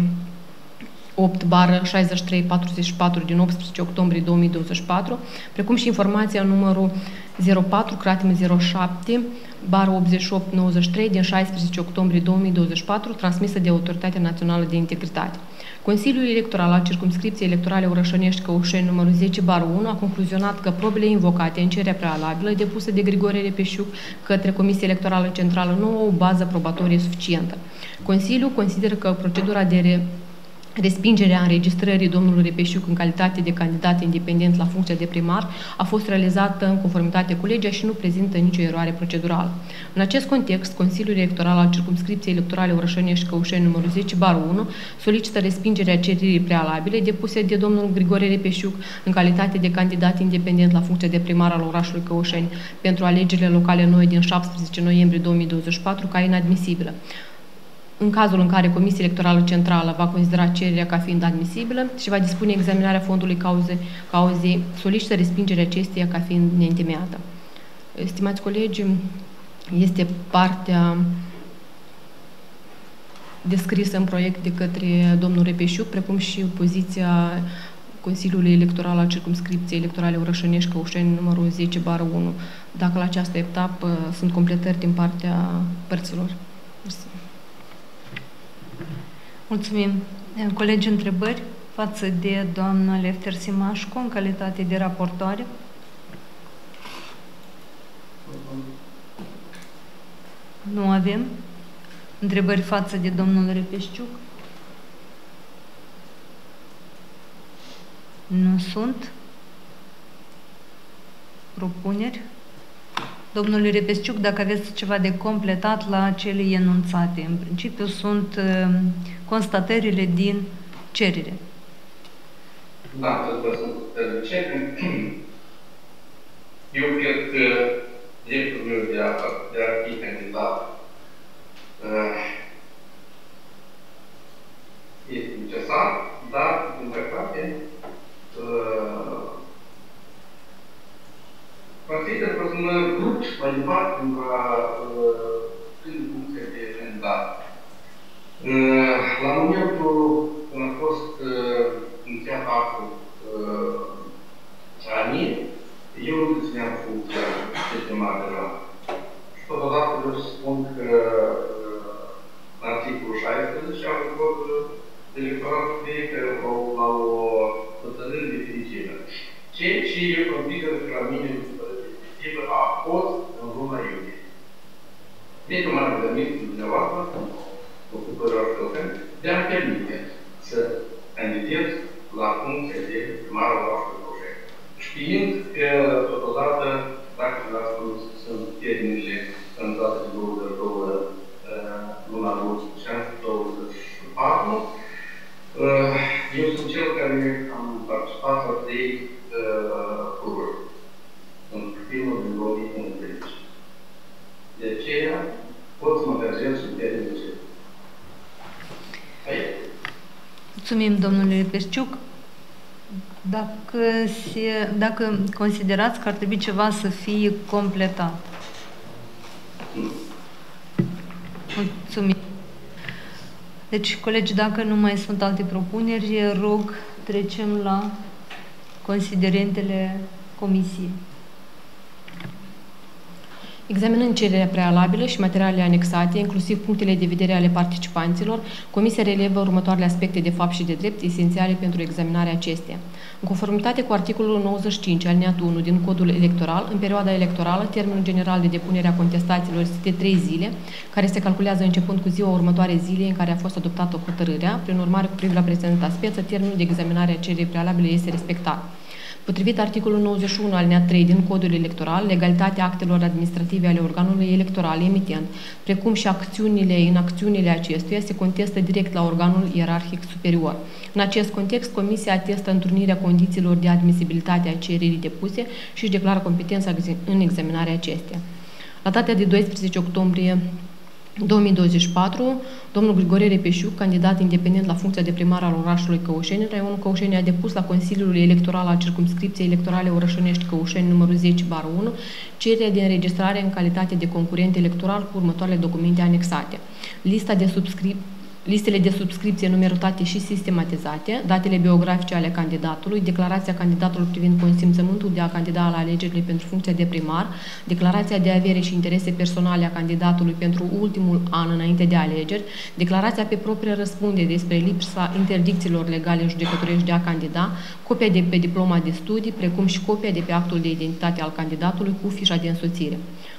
opt bară șaizeci și trei patruzeci și patru din optsprezece octombrie două mii douăzeci și patru, precum și informația numărul zero patru cratimă zero șapte bară optzeci și opt nouăzeci și trei din șaisprezece octombrie două mii douăzeci și patru, transmisă de Autoritatea Națională de Integritate. Consiliul Electoral al Circumscripției Electorale Orășănești Căușeni, numărul zece bară unu, a concluzionat că probele invocate în cererea prealabilă depusă de Grigore Repeșiuc către Comisia Electorală Centrală nu au o bază probatorie suficientă. Consiliul consideră că procedura de re respingerea înregistrării domnului Repeșiuc în calitate de candidat independent la funcția de primar a fost realizată în conformitate cu legea și nu prezintă nicio eroare procedurală. În acest context, Consiliul Electoral al Circumscripției Electorale Orășănești Căușeni numărul zece bară unu solicită respingerea cererii prealabile depuse de domnul Grigore Repeșiuc în calitate de candidat independent la funcția de primar al orașului Căușeni pentru alegerile locale noi din șaptesprezece noiembrie două mii douăzeci și patru ca inadmisibilă. În cazul în care Comisia Electorală Centrală va considera cererea ca fiind admisibilă și va dispune examinarea fondului cauze, cauzei, solicită respingerea acesteia ca fiind neîntemeiată. Stimați colegi, este partea descrisă în proiect de către domnul Repeșiuc, precum și poziția Consiliului Electoral al Circumscripției Electorale Orășănești Căușeni numărul zece bară unu. Dacă la această etapă sunt completări din partea părților. Mulțumim. Colegi, întrebări față de doamna Lefter Simașcu în calitate de raportoare? Nu avem. Întrebări față de domnul Repeșiuc? Nu sunt. Propuneri? Domnule Repeșiuc, dacă aveți ceva de completat la cele enunțate, în principiu sunt uh, constatările din cerere. Da, trebuie să cerere. Eu cred că dreptul meu de a, de a fi candidat uh, este necesar, dar, din păcate, uh, consider că sunt grup mai departe pentru a prinde funcția de candidat. La momentul când a fost inițiat actul a mie, eu nu dețineam funcția de primar deja. Și totodată vreau să spun că în articolul șaisprezece al codului electoral scrie că la o hotărâre definitivă. Ceea ce eu consider că la mine a fost în luna iulie. Deci, m-am întâlnit cu dumneavoastră, cu Căușeni Căușeni, de a permite să candidez la funcția de primar al orașului Căușeni. Știind că, totodată, dacă v-am spus, sunt termenile în data de douăzeci și doi luna doisprezece douăzeci și patru, eu sunt cel care am participat la trei tururi. În primul din două mii unsprezece. De aceea, pot să mă angajez în termenul ce. Mulțumim, domnule Repeșiuc. Dacă, se, dacă considerați că ar trebui ceva să fie completat. Nu. Mulțumim. Deci, colegi, dacă nu mai sunt alte propuneri, rog, trecem la considerentele comisiei. Examinând cererea prealabilă și materialele anexate, inclusiv punctele de vedere ale participanților, Comisia relevă următoarele aspecte de fapt și de drept esențiale pentru examinarea acesteia. În conformitate cu articolul nouăzeci și cinci, alineatul unu din Codul Electoral, în perioada electorală, termenul general de depunere a contestațiilor este de trei zile, care se calculează începând cu ziua următoare zilei în care a fost adoptată hotărârea. Prin urmare, cu privire la prezenta speță, termenul de examinare a cererii prealabile este respectat. Potrivit articolul nouăzeci și unu alineat trei din Codul Electoral, legalitatea actelor administrative ale organului electoral emitent, precum și acțiunile, inacțiunile acestuia, se contestă direct la organul ierarhic superior. În acest context, Comisia atestă întrunirea condițiilor de admisibilitate a cererii depuse și își declară competența în examinarea acesteia. La data de doisprezece octombrie două mii douăzeci și patru, domnul Grigore Repeșiuc, candidat independent la funcția de primar al orașului Căușeni, raionul Căușeni, a depus la Consiliul Electoral al Circumscripției Electorale Orășănești Căușeni numărul zece bară unu cererea de înregistrare în calitate de concurent electoral cu următoarele documente anexate. Lista de subscripții listele de subscripție numerotate și sistematizate, datele biografice ale candidatului, declarația candidatului privind consimțământul de a candida la alegerile pentru funcția de primar, declarația de avere și interese personale a candidatului pentru ultimul an înainte de alegeri, declarația pe proprie răspundere despre lipsa interdicțiilor legale judecătorești de a candida, copia de pe diploma de studii, precum și copia de pe actul de identitate al candidatului cu fișa de însoțire.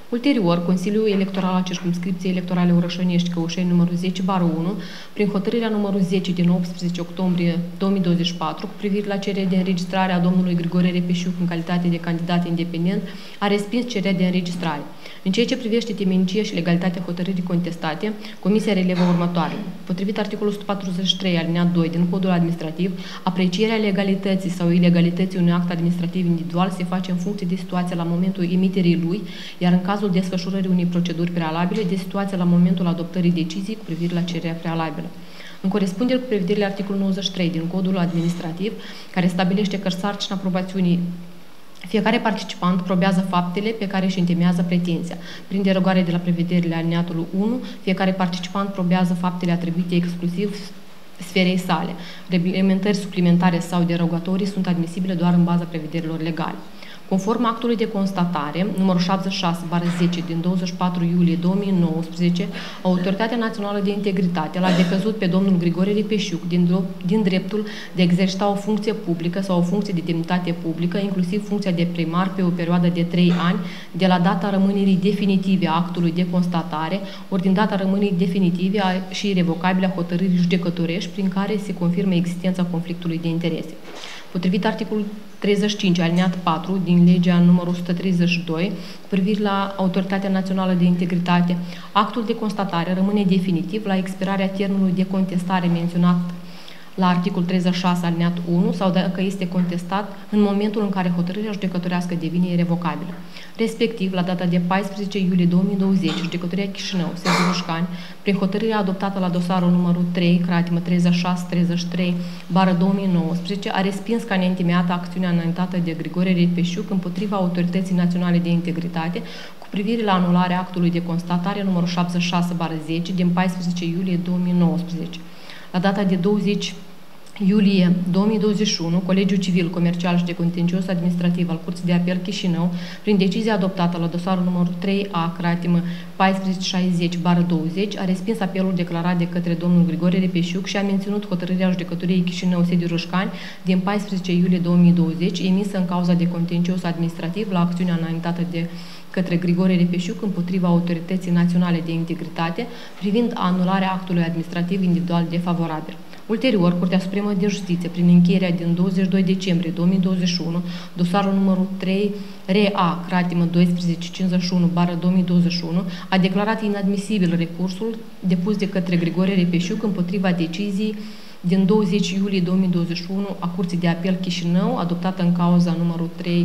Ulterior, Consiliul Electoral al Circumscripției Electorale Orășănești Căușeni numărul zece bară unu, prin hotărârea numărul zece din optsprezece octombrie două mii douăzeci și patru, cu privire la cererea de înregistrare a domnului Grigore Repeșiuc în calitate de candidat independent, a respins cererea de înregistrare. În ceea ce privește temenicia și legalitatea hotărârii contestate, Comisia relevă următoarele. Potrivit articolul o sută patruzeci și trei alineat doi din Codul Administrativ, aprecierea legalității sau ilegalității unui act administrativ individual se face în funcție de situația la momentul emiterii lui, iar în cazul desfășurării unei proceduri prealabile, de situația la momentul adoptării decizii cu privire la cererea prealabilă. În corespundere cu prevederile articolul nouăzeci și trei din Codul Administrativ, care stabilește că sarcina aprobațiunii fiecare participant probează faptele pe care își întemeiază pretenția. Prin derogare de la prevederile alineatului unu, fiecare participant probează faptele atribuite exclusiv sferei sale. Reglementări suplimentare sau derogatorii sunt admisibile doar în baza prevederilor legale. Conform actului de constatare, numărul șaptezeci și șase bară zece din douăzeci și patru iulie două mii nouăsprezece, Autoritatea Națională de Integritate l-a decăzut pe domnul Grigore Repeșiuc din, din dreptul de a exercita o funcție publică sau o funcție de demnitate publică, inclusiv funcția de primar, pe o perioadă de trei ani, de la data rămânerii definitive a actului de constatare, ori din data rămânerii definitive și irrevocabile a hotărârii judecătorești prin care se confirmă existența conflictului de interese. Potrivit articolul treizeci și cinci, alineat patru, din legea numărul o sută treizeci și doi, cu privire la Autoritatea Națională de Integritate, actul de constatare rămâne definitiv la expirarea termenului de contestare menționat la articolul treizeci și șase, alineat unu, sau dacă este contestat în momentul în care hotărârea judecătorească devine irrevocabilă. Respectiv, la data de paisprezece iulie două mii douăzeci, Judecătoria Chișinău, Sediul Roșcani, prin hotărârea adoptată la dosarul numărul trei, cratimă treizeci și șase treizeci și trei bară două mii nouăsprezece, a respins ca neîntemeiată acțiunea înaintată de Grigore Repeșiuc împotriva Autorității Naționale de Integritate cu privire la anularea actului de constatare numărul șaptezeci și șase bară zece din paisprezece iulie două mii nouăsprezece. La data de douăzeci iulie două mii douăzeci și unu, Colegiul Civil, Comercial și de Contencios Administrativ al Curții de Apel Chișinău, prin decizia adoptată la dosarul numărul trei A, cratimă paisprezece șaizeci bară douăzeci, a respins apelul declarat de către domnul Grigore Repeșiuc și a menținut hotărârea Judecătoriei Chișinău, Sediul Roșcani, din paisprezece iulie două mii douăzeci, emisă în cauza de contencios administrativ la acțiunea înaintată de către Grigore Repeșiuc împotriva Autorității Naționale de Integritate, privind anularea actului administrativ individual defavorabil. Ulterior, Curtea Supremă de Justiție, prin încheierea din douăzeci și doi decembrie două mii douăzeci și unu, dosarul numărul trei R A, cratimă doisprezece cincizeci și unu bară două mii douăzeci și unu, a declarat inadmisibil recursul depus de către Grigore Repeșiuc împotriva deciziei din douăzeci iulie două mii douăzeci și unu a Curții de Apel Chișinău, adoptată în cauza numărul trei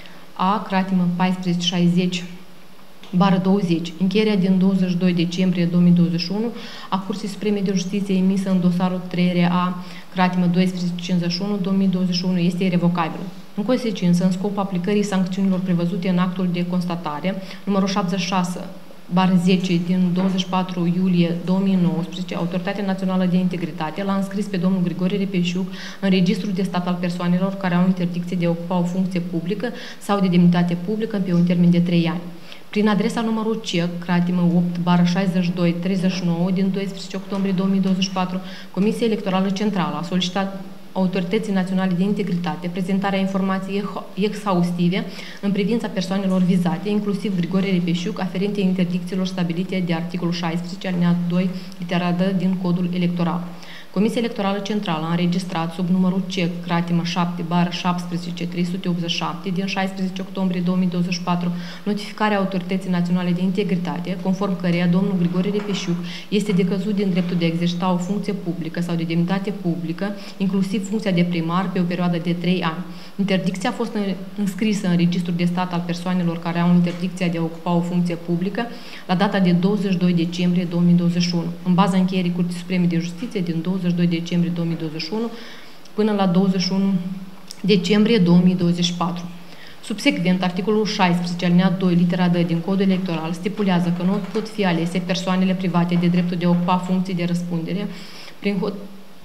A, cratimă paisprezece șaizeci bară douăzeci, încheierea din douăzeci și doi decembrie două mii douăzeci și unu a Curții Supreme de Justiție emisă în dosarul trei R A, cratimă doisprezece cincizeci și unu două mii douăzeci și unu, este irevocabilă. În consecință, în scopul aplicării sancțiunilor prevăzute în actul de constatare, numărul șaptezeci și șase bară zece din douăzeci și patru iulie două mii nouăsprezece, Autoritatea Națională de Integritate l-a înscris pe domnul Grigore Repeșiuc în registrul de stat al persoanelor care au interdicție de a ocupa o funcție publică sau de demnitate publică pe un termen de trei ani. Prin adresa numărul C, cratimă opt bară șaizeci și doi treizeci și nouă din doisprezece octombrie două mii douăzeci și patru, Comisia Electorală Centrală a solicitat Autorității Naționale de Integritate prezentarea informației exhaustive în privința persoanelor vizate, inclusiv Grigore Repeșiuc, aferente interdicțiilor stabilite de articolul șaisprezece, alineat doi, litera D din Codul Electoral. Comisia Electorală Centrală a înregistrat sub numărul C, cratimă șapte bară șaptesprezece trei sute optzeci și șapte din șaisprezece octombrie două mii douăzeci și patru notificarea Autorității Naționale de Integritate, conform căreia domnul Grigore Repeșiuc este decăzut din dreptul de a exercita o funcție publică sau de demnitate publică, inclusiv funcția de primar, pe o perioadă de trei ani. Interdicția a fost înscrisă în registrul de stat al persoanelor care au interdicția de a ocupa o funcție publică la data de douăzeci și doi decembrie două mii douăzeci și unu, în baza încheierii Curții Supreme de Justiție din douăzeci și doi decembrie două mii douăzeci și unu până la douăzeci și unu decembrie două mii douăzeci și patru. Subsecvent, articolul șaisprezece, alineat doi, litera D din Codul Electoral stipulează că nu pot fi alese persoanele private de dreptul de a ocupa funcții de răspundere prin,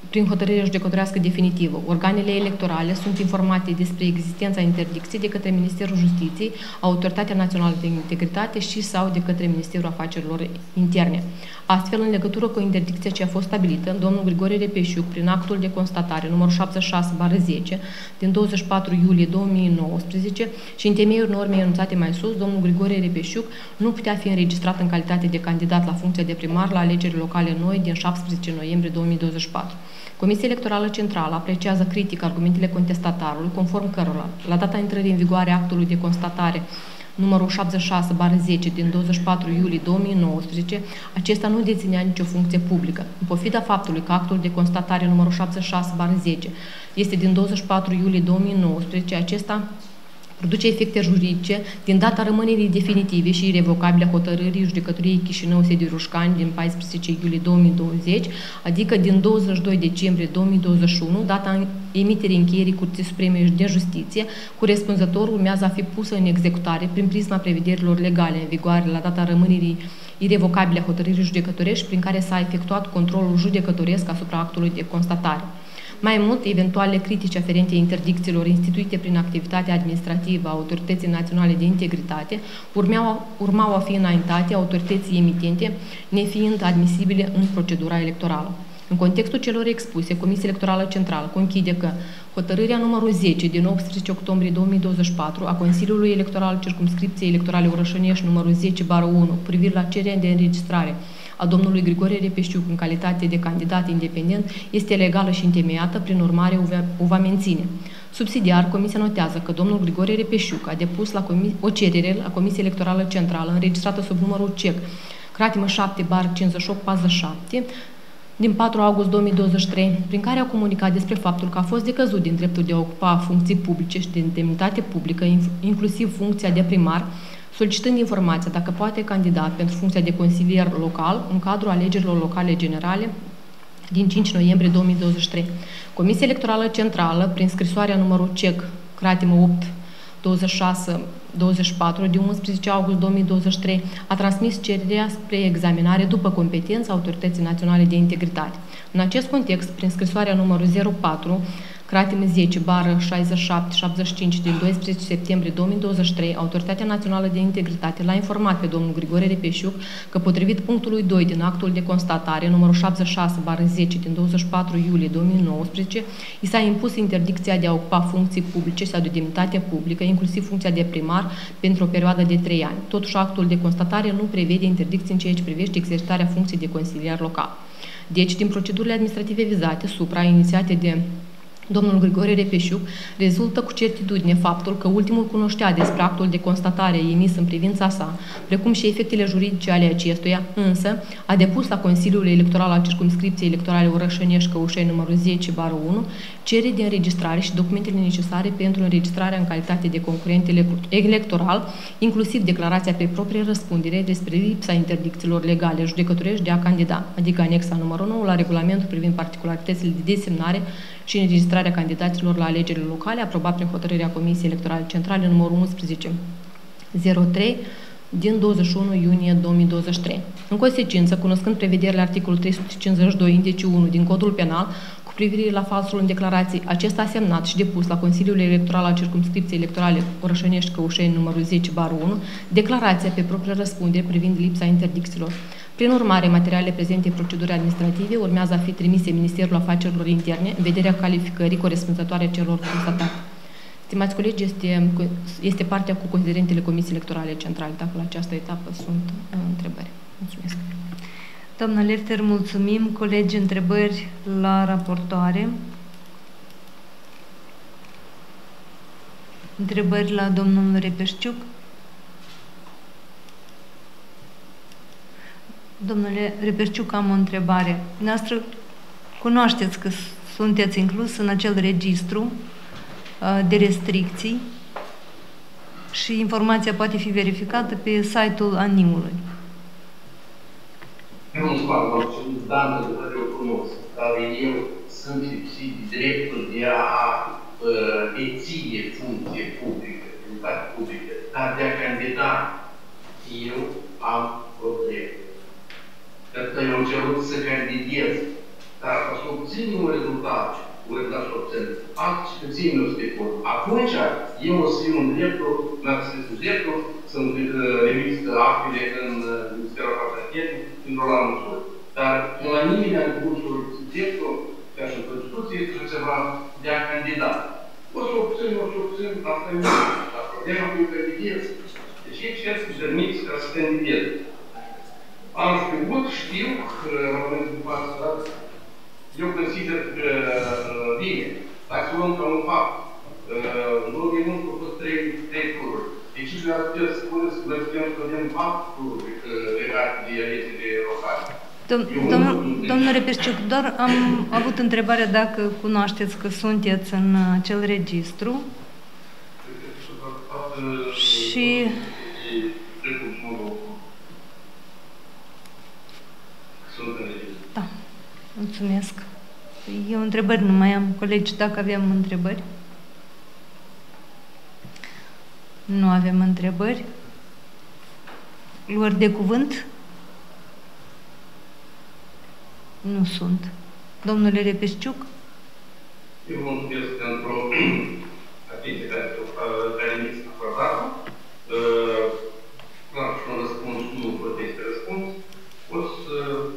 prin hotărâre judecătorească definitivă. Organele electorale sunt informate despre existența interdicției de către Ministerul Justiției, Autoritatea Națională de Integritate și sau de către Ministerul Afacerilor Interne. Astfel, în legătură cu interdicția ce a fost stabilită, domnul Grigore Repeșiuc, prin actul de constatare numărul șaptezeci și șase bară zece din douăzeci și patru iulie două mii nouăsprezece și în temeiul normei enunțate mai sus, domnul Grigore Repeșiuc nu putea fi înregistrat în calitate de candidat la funcția de primar la alegerile locale noi din șaptesprezece noiembrie două mii douăzeci și patru. Comisia Electorală Centrală apreciază critic argumentele contestatarului, conform cărora, la data intrării în vigoare a actului de constatare numărul șaptezeci și șase bară zece din douăzeci și patru iulie două mii nouăsprezece, acesta nu deținea nicio funcție publică. În pofida faptului că actul de constatare numărul șaptezeci și șase bară zece este din douăzeci și patru iulie două mii nouăsprezece, acesta produce efecte juridice din data rămânerii definitive și irevocabile a hotărârii Judecătoriei Chișinău Sediu Rușcani din paisprezece iulie două mii douăzeci, adică din douăzeci și doi decembrie două mii douăzeci și unu, data emiterii încheierii Curții Supreme de Justiție, corespunzător urmează a fi pusă în executare prin prisma prevederilor legale în vigoare la data rămânerii irevocabile a hotărârii judecătorești prin care s-a efectuat controlul judecătoresc asupra actului de constatare. Mai mult, eventuale critici aferente interdicțiilor instituite prin activitatea administrativă a Autorității Naționale de Integritate urmeau, urmau a fi înaintate autorității emitente, nefiind admisibile în procedura electorală. În contextul celor expuse, Comisia Electorală Centrală conchide că hotărârea numărul zece din optsprezece octombrie două mii douăzeci și patru a Consiliului Electoral Circumscripției Electorale Orășănești numărul zece bară unu privind la cererea de înregistrare a domnului Grigore Repeșiuc în calitate de candidat independent este legală și întemeiată, prin urmare o va menține. Subsidiar, Comisia notează că domnul Grigore Repeșiuc a depus la o cerere la Comisia Electorală Centrală înregistrată sub numărul C E C cratimă șapte bară cincizeci și opt patruzeci și șapte din patru august două mii douăzeci și trei, prin care a comunicat despre faptul că a fost decăzut din dreptul de a ocupa funcții publice și de indemnitate publică, inclusiv funcția de primar, solicitând informația dacă poate candida pentru funcția de consilier local în cadrul alegerilor locale generale din cinci noiembrie două mii douăzeci și trei. Comisia Electorală Centrală, prin scrisoarea numărul C E C, cratimă opt douăzeci și șase douăzeci și patru din unsprezece august două mii douăzeci și trei, a transmis cererea spre examinare după competența Autorității Naționale de Integritate. În acest context, prin scrisoarea numărul zero patru, cratimă zece bară șaizeci și șapte șaptezeci și cinci din doisprezece septembrie două mii douăzeci și trei, Autoritatea Națională de Integritate l-a informat pe domnul Grigore Repeșiuc că, potrivit punctului doi din actul de constatare numărul șaptezeci și șase bară zece din douăzeci și patru iulie două mii nouăsprezece, i s-a impus interdicția de a ocupa funcții publice sau de demnitate publică, inclusiv funcția de primar, pentru o perioadă de trei ani. Totuși, actul de constatare nu prevede interdicții în ceea ce privește exercitarea funcției de consilier local. Deci, din procedurile administrative vizate, supra, inițiate de domnul Grigore Repeșiuc, rezultă cu certitudine faptul că ultimul cunoștea despre actul de constatare emis în privința sa, precum și efectele juridice ale acestuia, însă a depus la Consiliul Electoral al Circumscripției Electorale Orășănești Căușeni numărul zece bară unu cereri de înregistrare și documentele necesare pentru înregistrarea în calitate de concurent electoral, inclusiv declarația pe proprie răspundere despre lipsa interdicțiilor legale judecătorești de a candida, adică anexa numărul nouă la regulamentul privind particularitățile de desemnare și înregistrarea candidaților la alegerile locale, aprobat prin hotărârea Comisiei Electorale Centrale numărul unsprezece zero trei din douăzeci și unu iunie două mii douăzeci și trei. În consecință, cunoscând prevederile articolului trei sute cincizeci și doi indice unu din Codul Penal cu privire la falsul în declarații, acesta a semnat și depus la Consiliul Electoral al Circumscripției Electorale Orășănești Căușeni numărul zece bară unu declarația pe proprie răspundere privind lipsa interdicțiilor. Prin urmare, materialele prezente în proceduri administrative urmează a fi trimise Ministerul Afacerilor Interne în vederea calificării corespunzătoare celor constatate. Stimați colegi, este, este partea cu considerentele Comisiei Electorale Centrale, dacă la această etapă sunt uh, întrebări. Mulțumesc. Doamna Lefter, mulțumim. Colegi, întrebări la raportoare? Întrebări la domnul Repeșiuc? Domnule Repeșiuc, am o întrebare. Noastră cunoașteți că sunteți inclus în acel registru de restricții și informația poate fi verificată pe site-ul A N I-ului. Nu îmi fac absolut, dar într-adevăr eu cunosc, dar eu sunt lipsit de dreptul de a deține funcție publică, unitate publică, dar de a candida eu am probleme. Că eu am cerut să candidez, dar ca să obținem un rezultat, un rezultat să obținem, act și că ținem eu specul. Atunci, eu o să fiu în dreptul, mi-am scris în dreptul, să-mi remiți actele în Ministerul Facultativului, într-o la măsură. Dar la nimeni în cursul dreptul, ca și în Constituție, este ceva de a candida. O să obțin, o să obțin, asta e mult. Dar problema cu candidez. Deci ei cer să-și permiți ca să candidez. Am știut, știu, la momentul de față, eu consider că bine, dacă să luăm ca un fapt, în urmă mult au fost trei, trei tururi. Deci și vreau să spuneți că noi putem să vedem patru tururi legate de alegerile locale. Domnule Peșciuc, doar am avut întrebarea dacă cunoașteți că sunteți în acel registru și... Da, mulțumesc. Eu întrebări nu mai am. Colegi, dacă aveam întrebări? Nu avem întrebări. Luări de cuvânt? Nu sunt. Domnule Repesciuc? Eu vă mulțumesc pentru atenția care mi-ați acordat. Clar, și un răspuns, nu proteste răspuns. O să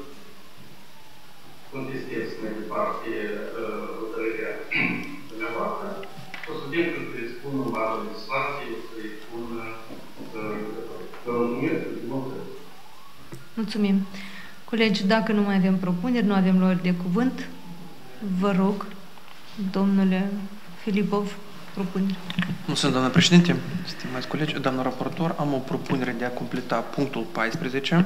contestez mai departe hotărârea dumneavoastră. O să vedem că îi spun în baza legislației, o să îi spun că mulțumesc din nou. Mulțumim. Colegi, dacă nu mai avem propuneri, nu avem luări de cuvânt, vă rog, domnule Filipov, propuneri. Mulțumesc, doamnă președinte, stimați colegi, doamnă raportor, am o propunere de a completa punctul paisprezece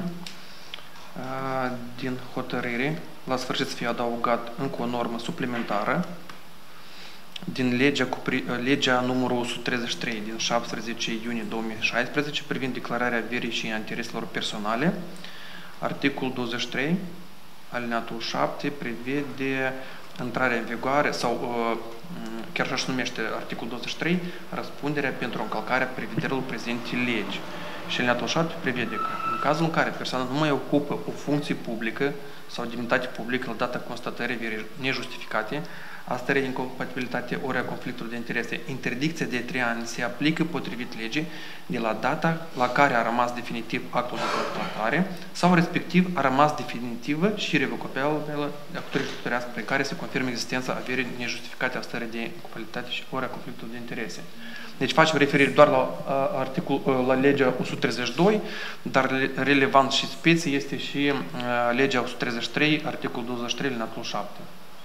din hotărâre, la sfârșit să fie adăugat încă o normă suplimentară din legea, legea numărul o sută treizeci și trei din șaptesprezece iunie două mii șaisprezece privind declararea averii și a intereselor personale. Articolul douăzeci și trei, alineatul șapte, prevede intrarea în vigoare, sau chiar așa se numește articolul douăzeci și trei, răspunderea pentru încălcarea prevederilor prezente legi. Și alineatul șapte prevede că în cazul în care persoana nu mai ocupă o funcție publică sau demnitate publică la data constatării averii nejustificate, a stării de incompatibilitate ori a conflictului de interese, interdicția de trei ani se aplică potrivit legii de la data la care a rămas definitiv actul de constatare sau respectiv a rămas definitivă și revocabilă de actul judecătorească prin care se confirmă existența averii nejustificate a stării de incompatibilitate și ori a conflictului de interese. Deci facem referire doar la, uh, articol, uh, la legea o sută treizeci și doi, dar relevant și speție este și uh, legea o sută treizeci și trei, articolul douăzeci și trei, alineatul șapte.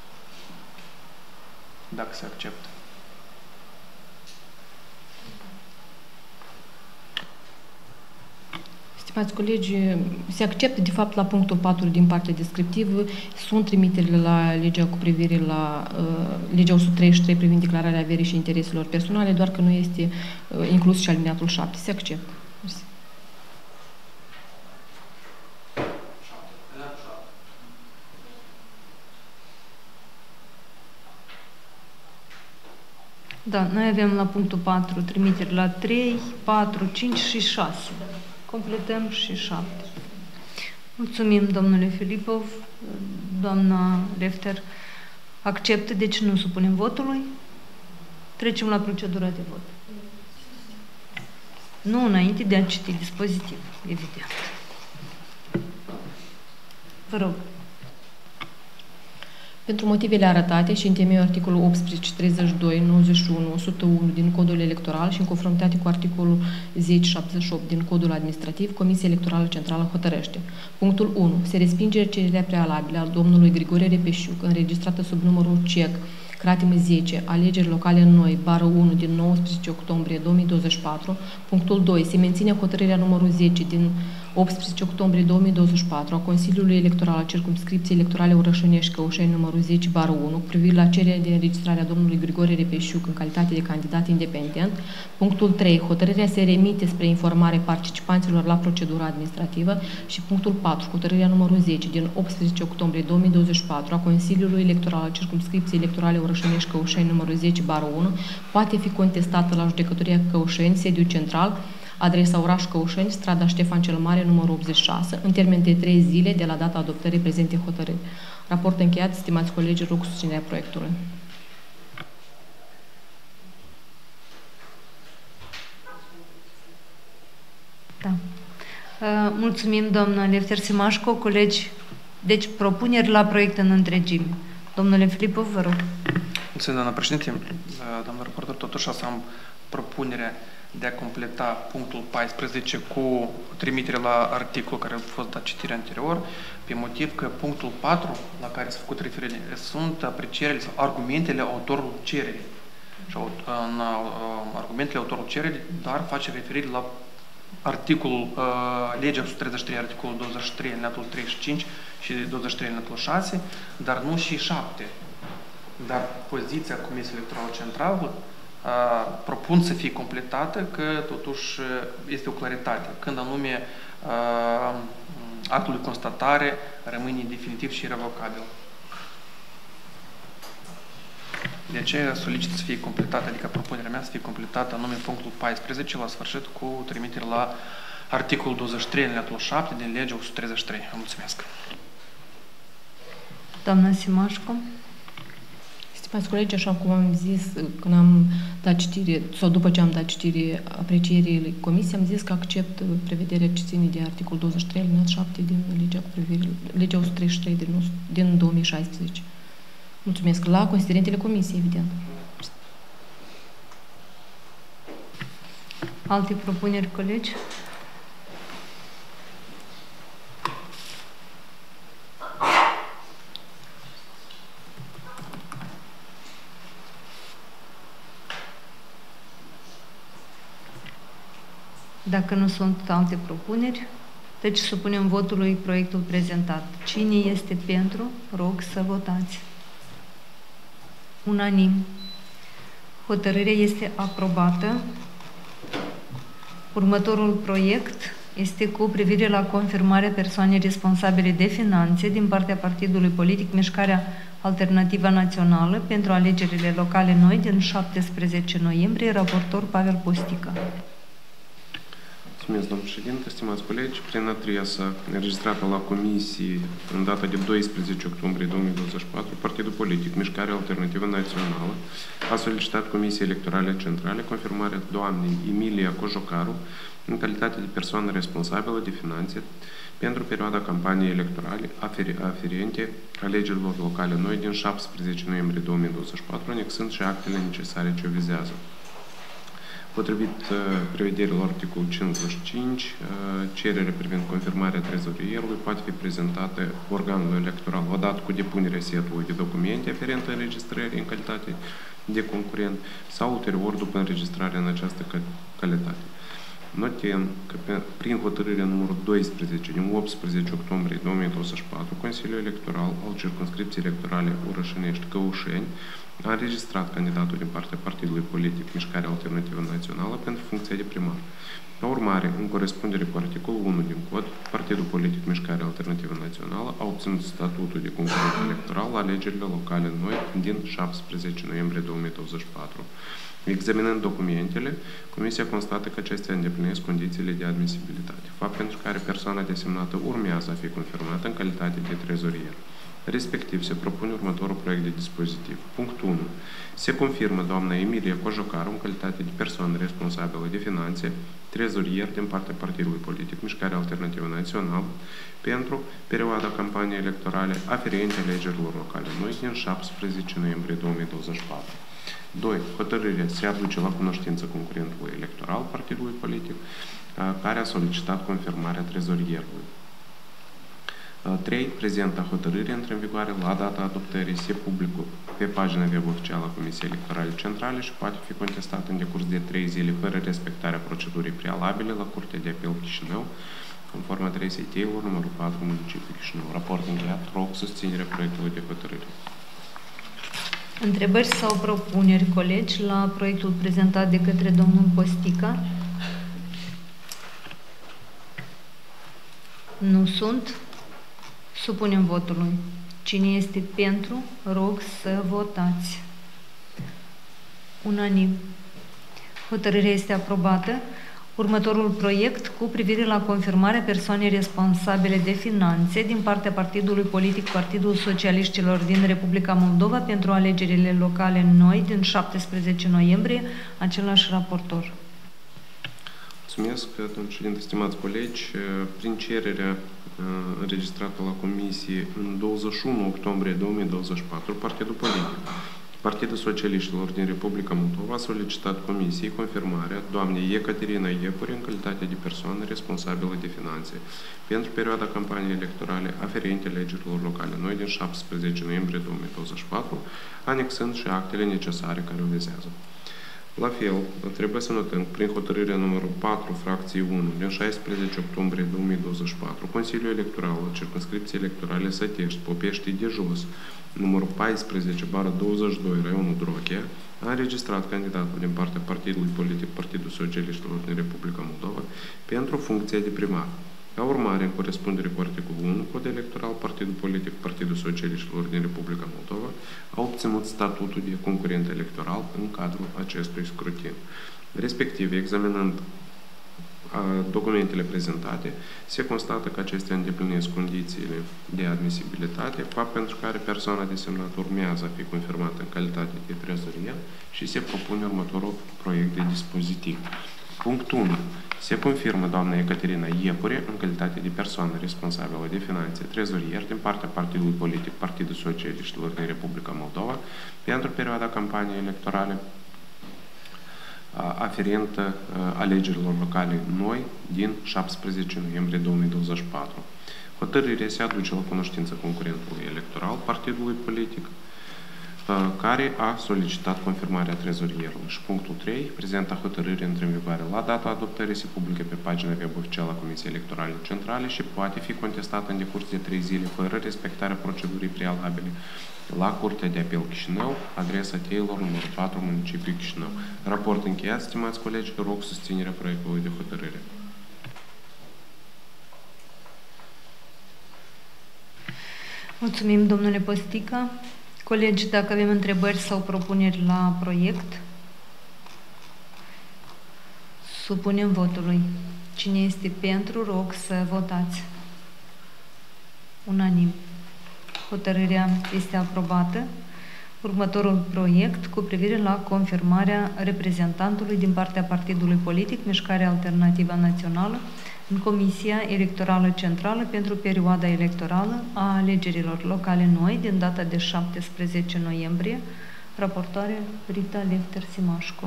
Dacă se acceptă. Stimați colegi, se acceptă de fapt la punctul patru din partea descriptivă, sunt trimiterile la legea cu privire la uh, legea o sută treizeci și trei privind declararea averii și intereselor personale, doar că nu este uh, inclus și alineatul șapte. Se acceptă. Mersi. Da, noi avem la punctul patru trimiteri la trei, patru, cinci și șase. Completăm și șapte. Mulțumim, domnule Filipov. Doamna Lefter acceptă, deci nu supunem votului. Trecem la procedura de vot. Nu înainte de a citi dispozitiv, evident. Vă rog. Pentru motivele arătate și în temeiul articolul optsprezece, treizeci și doi, nouăzeci și unu, o sută unu din Codul Electoral și în conformitate cu articolul zece șaptezeci și opt din Codul Administrativ, Comisia Electorală Centrală hotărăște. Punctul unu. Se respinge cererea prealabilă al domnului Grigore Repeșiuc, înregistrată sub numărul C E C Cratimă zece, alegeri locale noi, bară unu din nouăsprezece octombrie două mii douăzeci și patru. Punctul doi. Se menține hotărârea numărul zece din optsprezece octombrie două mii douăzeci și patru a Consiliului Electoral al Circumscripției Electorale Orășănești Căușeni numărul zece bară unu, privind la cererea de înregistrare a domnului Grigore Repeșiuc în calitate de candidat independent. Punctul trei. Hotărârea se remite spre informare participanților la procedura administrativă. Și punctul patru. Hotărârea numărul zece din optsprezece octombrie două mii douăzeci și patru a Consiliului Electoral al Circumscripției Electorale Orășănești Căușeni numărul zece bară unu poate fi contestată la Judecătoria Căușeni, sediu central, adresa oraș Căușeni, strada Ștefan cel Mare, numărul optzeci și șase, în termen de trei zile de la data adoptării prezentei hotărâri. Raport încheiat, stimați colegi, rog susținerea proiectului. Da. Mulțumim, doamna Lefter Simașco. Colegi, deci propuneri la proiect în întregime. Domnule Filipov, vă rog. Mulțumesc, doamna președinte. Doamna raportor, totuși am propunerea de a completa punctul paisprezece cu trimitere la articol care a fost dat citire anterior, pe motiv că punctul patru, la care s-a făcut referire, sunt aprecierile sau argumentele autorului cererii. Și în argumentele autorului cererii, dar face referire la articolul, uh, legea o sută treizeci și trei, articolul douăzeci și trei, alineatul treizeci și cinci și douăzeci și trei, alineatul șase, dar nu și șapte. Dar poziția Comisiei Electorale Centrale uh, propun să fie completată, că totuși este o claritate. Când anume uh, actul de constatare rămâne definitiv și irrevocabil. De aceea solicit să fie completată, adică propunerea mea să fie completată anume punctul paisprezece la sfârșit cu trimitere la articolul douăzeci și trei, alineatul șapte din legea o sută treizeci și trei. Mulțumesc. Doamna Simașco. Stimați colegi, așa cum am zis când am dat citire, sau după ce am dat citire aprecierii comisiei, am zis că accept prevederea ce ține de articolul douăzeci și trei, alineatul șapte din legea, cu privire, legea o sută treizeci și trei din, din două mii șaisprezece. Mulțumesc. La considerentele comisiei, evident. Alte propuneri, colegi? Dacă nu sunt alte propuneri, deci supunem votului proiectul prezentat. Cine este pentru? Rog să votați. Unanim. Hotărârea este aprobată. Următorul proiect este cu privire la confirmarea persoanei responsabile de finanțe din partea Partidului Politic Mișcarea Alternativă Națională pentru alegerile locale noi din șaptesprezece noiembrie, raportor Pavel Postică. Mulțumesc, domnul președinte, stimați colegi. Prin adresa înregistrată la comisie în data de doisprezece octombrie două mii douăzeci și patru, Partidul Politic Mișcarea Alternativă Națională a solicitat Comisiei Electorale Centrale confirmarea doamnei Emilia Cojocaru în calitate de persoană responsabilă de finanțe pentru perioada campaniei electorale aferente alegerilor locale noi din șaptesprezece noiembrie două mii douăzeci și patru, anexând și actele necesare ce o vizează. Potrivit uh, prevederilor articolul cincizeci și cinci, uh, cererea privind confirmarea trezorierului poate fi prezentată organului electoral odată cu depunerea setului de documente aferente înregistrării în calitate de concurent sau ulterior după înregistrarea în această calitate. Notăm că pe, prin hotărârea numărul doisprezece din optsprezece octombrie două mii douăzeci și patru, Consiliul Electoral al Circumscripției Electorale Urășenești-Căușeni a înregistrat candidatul din partea Partidului Politic Mișcarea Alternativă Națională pentru funcția de primar. Ca urmare, în corespundere cu articolul unu din cod, Partidul Politic Mișcarea Alternativă Națională a obținut statutul de concurent electoral la alegerile locale noi din șaptesprezece noiembrie două mii douăzeci și patru. Examinând documentele, Comisia constată că acestea îndeplinesc condițiile de admisibilitate, fapt pentru care persoana desemnată urmează a fi confirmată în calitate de trezorier. Respectiv, se propune următorul proiect de dispozitiv. Punctul unu. Se confirmă doamna Emilia Cojocaru în calitate de persoană responsabilă de finanțe, trezorier din partea Partidului Politic Mișcarea Alternativă Națională pentru perioada campaniei electorale aferente alegerilor locale noi din șaptesprezece noiembrie două mii douăzeci și patru. doi. Hotărârea se aduce la cunoștință concurentului electoral Partidului Politic care a solicitat confirmarea trezorierului. trei. Prezenta hotărâre intră în vigoare la data adoptării, se publică pe pagina web oficială a Comisiei Electorale Centrale și poate fi contestată în decurs de trei zile fără respectarea procedurii prealabile la Curtea de Apel Chișinău, conform adresei Taylor, numărul patru, municipiul Chișinău. Raport încheiat. Rog susținerea proiectului de hotărâre. Întrebări sau propuneri, colegi, la proiectul prezentat de către domnul Postică? Nu sunt. Supunem votului. Cine este pentru, rog să votați. Unanim. Hotărârea este aprobată. următorul proiect cu privire la confirmarea persoanei responsabile de finanțe din partea Partidului Politic Partidul Socialiștilor din Republica Moldova pentru alegerile locale noi din șaptesprezece noiembrie, același raportor. Mulțumesc, domnul președinte, stimați colegi. Prin cererea înregistrată la Comisie în douăzeci și unu octombrie două mii douăzeci și patru, Partidul Politic Partidul Socialiștilor din Republica Moldova a solicitat Comisiei confirmarea doamnei Ecaterina Iepure în calitate de persoană responsabilă de finanțe pentru perioada campaniei electorale aferente alegerilor locale noi din șaptesprezece noiembrie două mii douăzeci și patru, anexând și actele necesare care o vizează. La fel, trebuie să notăm că prin hotărârea numărul patru, fracție unu, din șaisprezece octombrie două mii douăzeci și patru, Consiliul Electoral al Circumscripției Electorale Sătești, Popești de Jos, numărul paisprezece bară douăzeci și doi, raionul Drochea, a înregistrat candidatul din partea Partidului Politic Partidul Socialiștilor din Republica Moldova pentru funcția de primar. Ca urmare, în corespundere cu articolul unu, Cod Electoral, Partidul Politic Partidul Socialiștilor din Republica Moldova a obținut statutul de concurent electoral în cadrul acestui scrutin. Respectiv, examinând documentele prezentate, se constată că acestea îndeplinesc condițiile de admisibilitate, fapt pentru care persoana desemnată urmează a fi confirmată în calitate de trezorier și se propune următorul proiect de dispozitiv. Punct unu. Se confirmă doamna Ecaterina Iepure în calitate de persoană responsabilă de finanțe trezorier din partea Partidului Politic Partidul Socialiștilor din Republica Moldova pentru perioada campaniei electorale aferentă alegerilor locale noi din șaptesprezece noiembrie două mii douăzeci și patru. Hotărârea se aduce la cunoștință concurentului electoral Partidului Politic, care a solicitat confirmarea trezorierului. Și punctul trei, prezenta hotărâre intră în vigoare la data adoptării, se publică pe pagina web oficială a Comisiei Electorale Centrale și poate fi contestată în decurs de trei zile fără respectarea procedurii prealabile la Curtea de Apel Chișinău, adresa Taylor, numărul patru, municipiul Chișinău. Raport încheiat, stimați colegi, rog susținerea proiectului de hotărâre. Mulțumim, domnule Postică. Colegi, dacă avem întrebări sau propuneri la proiect, supunem votului. Cine este pentru, rog să votați. Unanim. Hotărârea este aprobată. Următorul proiect cu privire la confirmarea reprezentantului din partea Partidului Politic Mișcarea Alternativă Națională în Comisia Electorală Centrală pentru perioada electorală a alegerilor locale noi din data de șaptesprezece noiembrie. Raportoare Rita Lefter-Simașcu.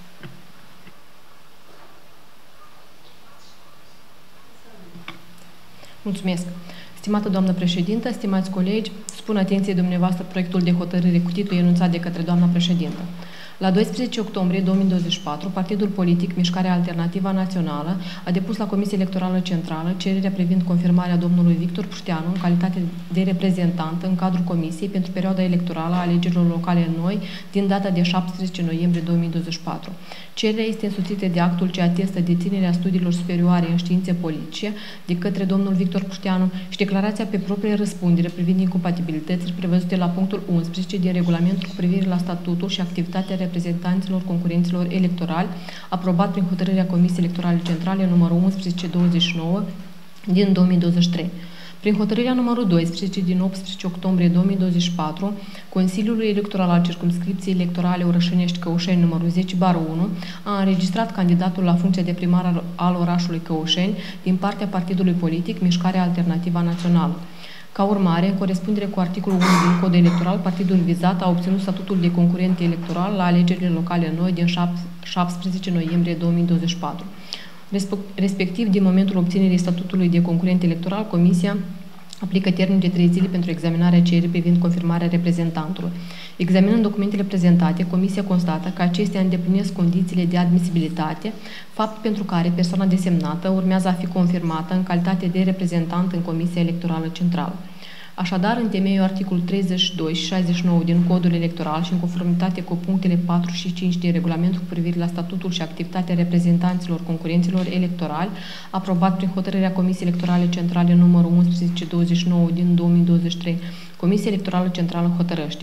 Mulțumesc. Stimată doamnă președintă, stimați colegi, spun atenției dumneavoastră proiectul de hotărâre cu titlul enunțat de către doamna președintă. La doisprezece octombrie două mii douăzeci și patru, Partidul Politic Mișcarea Alternativă Națională a depus la Comisia Electorală Centrală cererea privind confirmarea domnului Victor Pușteanu în calitate de reprezentant în cadrul Comisiei pentru perioada electorală a alegerilor locale noi din data de șaptesprezece noiembrie două mii douăzeci și patru. Cererea este însoțită de actul ce atestă deținerea studiilor superioare în științe politice de către domnul Victor Pușteanu și declarația pe proprie răspundere privind incompatibilitățile prevăzute la punctul unsprezece din regulamentul cu privire la statutul și activitatea reprezentanților concurenților electorali, aprobat prin hotărârea Comisiei Electorale Centrale numărul unsprezece douăzeci și nouă din două mii douăzeci și trei. Prin hotărârea numărul doisprezece din optsprezece octombrie două mii douăzeci și patru, Consiliul Electoral al Circumscripției Electorale Orășenești-Căușeni numărul zece bară unu a înregistrat candidatul la funcția de primar al orașului Căușeni din partea Partidului Politic Mișcarea Alternativă Națională. Ca urmare, în corespundere cu articolul unu din Codul Electoral, partidul vizat a obținut statutul de concurent electoral la alegerile locale noi din șaptesprezece noiembrie două mii douăzeci și patru. Respectiv, din momentul obținerii statutului de concurent electoral, Comisia aplică termen de trei zile pentru examinarea cererii privind confirmarea reprezentantului. Examinând documentele prezentate, Comisia constată că acestea îndeplinesc condițiile de admisibilitate, fapt pentru care persoana desemnată urmează a fi confirmată în calitate de reprezentant în Comisia Electorală Centrală. Așadar, în temeiul articolul treizeci și doi și șaizeci și nouă din Codul Electoral și în conformitate cu punctele patru și cinci din regulamentul cu privire la statutul și activitatea reprezentanților concurenților electorali, aprobat prin hotărârea Comisiei Electorale Centrale numărul unsprezece douăzeci și nouă din două mii douăzeci și trei, Comisia Electorală Centrală hotărăște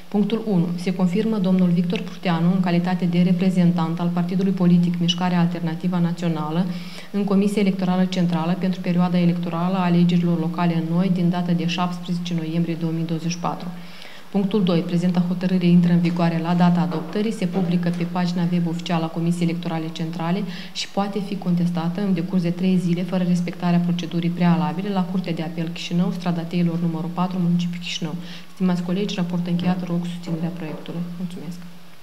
Punctul unu. Se confirmă domnul Victor Pruteanu în calitate de reprezentant al Partidului Politic Mișcarea Alternativă Națională în Comisia Electorală Centrală pentru perioada electorală a alegerilor locale noi din data de șaptesprezece noiembrie două mii douăzeci și patru. Punctul doi. Prezenta hotărâre intră în vigoare la data adoptării, se publică pe pagina web oficială a Comisiei Electorale Centrale și poate fi contestată în decurs de trei zile fără respectarea procedurii prealabile la Curtea de Apel Chișinău, strada Teilor numărul patru, municipiul Chișinău. Stimați colegi, raport încheiat, rog susținerea proiectului. Mulțumesc.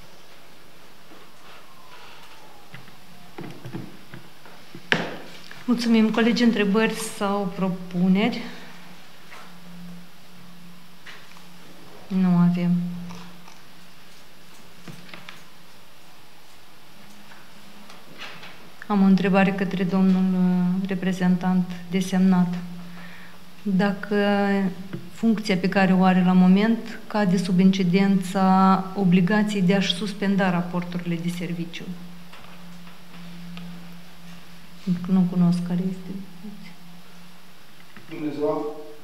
Mulțumim. Colegi, întrebări sau propuneri? Nu avem. Am o întrebare către domnul reprezentant desemnat. Dacă funcția pe care o are la moment cade sub incidența obligației de a-și suspenda raporturile de serviciu. Nu cunosc care este. Bună ziua!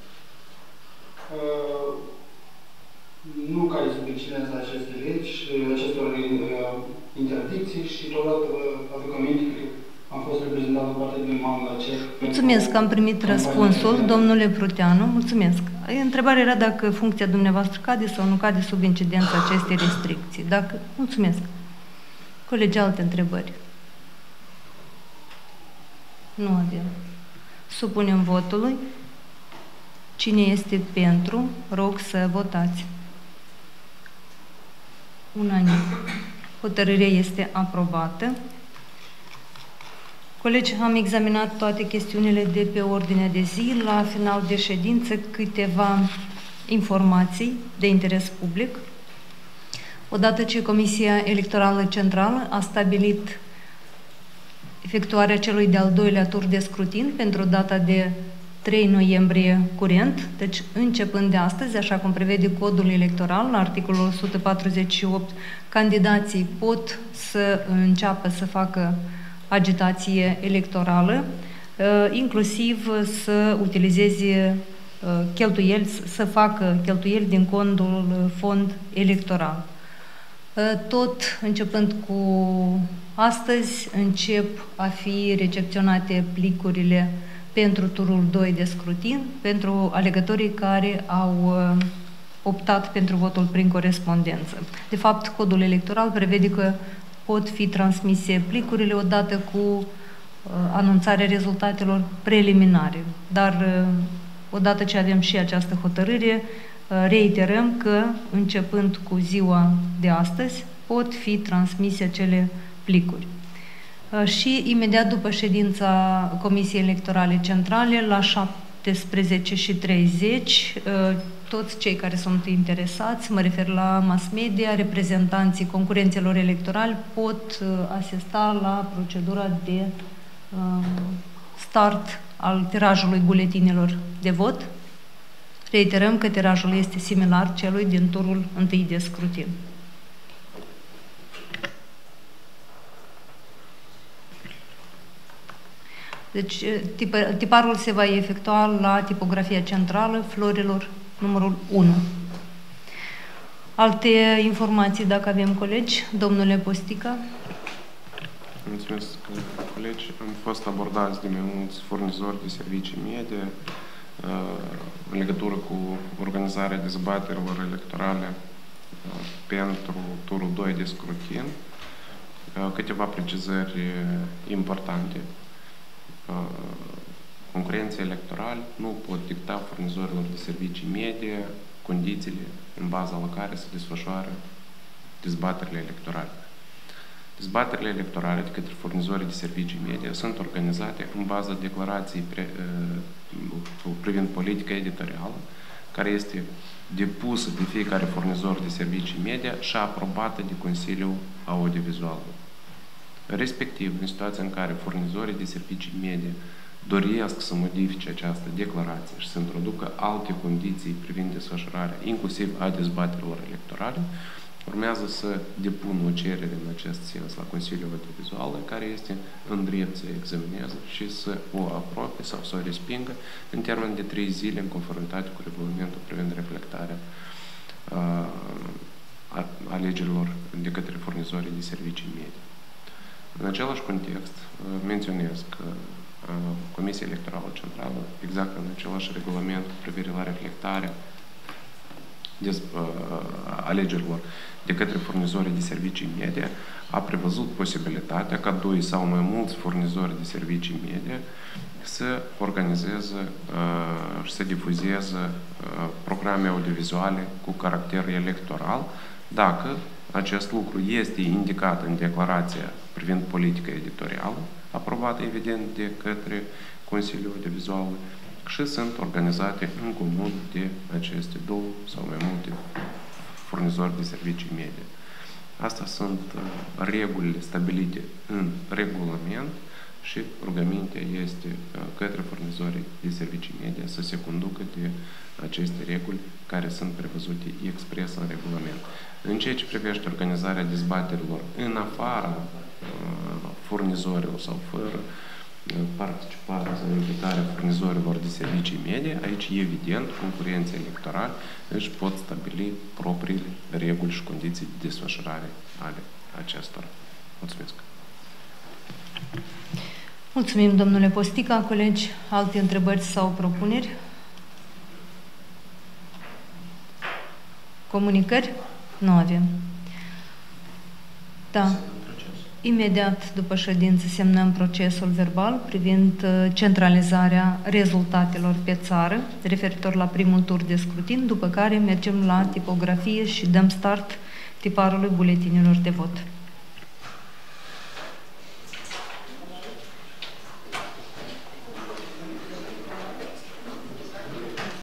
Uh, nu cade sub incidența acestei legi, acestor uh, interdicții și totodată vă aduc aminte că am fost reprezentat în partea din Manga Ceh. Mulțumesc că am primit răspunsul, domnule Pruteanu. Mulțumesc. Întrebarea era dacă funcția dumneavoastră cade sau nu cade sub incidența acestei restricții. Dacă... Mulțumesc. Colegi, alte întrebări? Nu avem. Supunem votului. Cine este pentru, rog să votați. Unanim. Hotărârea este aprobată. Colegi, am examinat toate chestiunile de pe ordinea de zi. La final de ședință, câteva informații de interes public. Odată ce Comisia Electorală Centrală a stabilit efectuarea celui de-al doilea tur de scrutin pentru data de trei noiembrie curent, deci începând de astăzi, așa cum prevede codul electoral, la articolul o sută patruzeci și opt, candidații pot să înceapă să facă agitație electorală, inclusiv să utilizeze cheltuieli, să facă cheltuieli din condul fond electoral. Tot începând cu astăzi, încep a fi recepționate plicurile pentru turul doi de scrutin, pentru alegătorii care au optat pentru votul prin corespondență. De fapt, codul electoral prevede că pot fi transmise plicurile odată cu uh, anunțarea rezultatelor preliminare. Dar uh, odată ce avem și această hotărâre, uh, reiterăm că, începând cu ziua de astăzi, pot fi transmise acele plicuri. Uh, și imediat după ședința Comisiei Electorale Centrale, la șaptesprezece și treizeci, uh, toți cei care sunt interesați, mă refer la mass media, reprezentanții concurenților electorali, pot uh, asista la procedura de uh, start al tirajului buletinelor de vot. Reiterăm că tirajul este similar celui din turul întâi de scrutin. Deci tiparul se va efectua la tipografia centrală Florilor numărul unu. Alte informații, dacă avem colegi? Domnule Postică. Mulțumesc, colegi. Am fost abordați de mai mulți furnizori de servicii media în legătură cu organizarea dezbaterilor electorale pentru turul doi de scrutin. Câteva precizări importante. Concurenții electorali nu pot dicta furnizorilor de servicii media condițiile în baza la care se desfășoară dezbaterile electorale. Dezbaterile electorale de către furnizorii de servicii media sunt organizate în baza declarației pre, privind politica editorială, care este depusă de fiecare furnizor de servicii media și aprobată de Consiliul Audiovizual. Respectiv, în situația în care furnizorii de servicii media doresc să modifice această declarație și să introducă alte condiții privind desfășurarea, inclusiv a dezbaterilor electorale, urmează să depună o cerere în acest sens la Consiliul Audiovizual, care este în drept să examineze și să o aprobe sau să o respingă în termen de trei zile în conformitate cu regulamentul privind reflectarea uh, alegerilor de către furnizorii de servicii media. În același context, menționez că Comisia Electorală Centrală, exact în același regulament cu privire la reflectarea alegerilor de către furnizorii de servicii media, a prevăzut posibilitatea ca doi sau mai mulți furnizori de servicii media să organizeze uh, și să difuzeze uh, programe audiovizuale cu caracter electoral, dacă acest lucru este indicat în declarația privind politica editorială, aprobată evident de către Consiliul Audiovizual, și sunt organizate în comun de aceste două sau mai multe furnizori de servicii media. Astea sunt uh, regulile stabilite în regulament și rugămintea este uh, către furnizorii de servicii media să se conducă de aceste reguli care sunt prevăzute expres în regulament. În ceea ce privește organizarea dezbaterilor în afara uh, furnizorilor sau fără participarea sau invitarea furnizorilor de servicii media, aici, evident, concurenții electorali își pot stabili propriile reguli și condiții de desfășurare ale acestora. Mulțumesc! Mulțumim, domnule Postica. Colegi, alte întrebări sau propuneri? Comunicări? Nu avem. Da. Imediat după ședință semnăm procesul verbal privind centralizarea rezultatelor pe țară, referitor la primul tur de scrutin, după care mergem la tipografie și dăm start tiparului buletinilor de vot.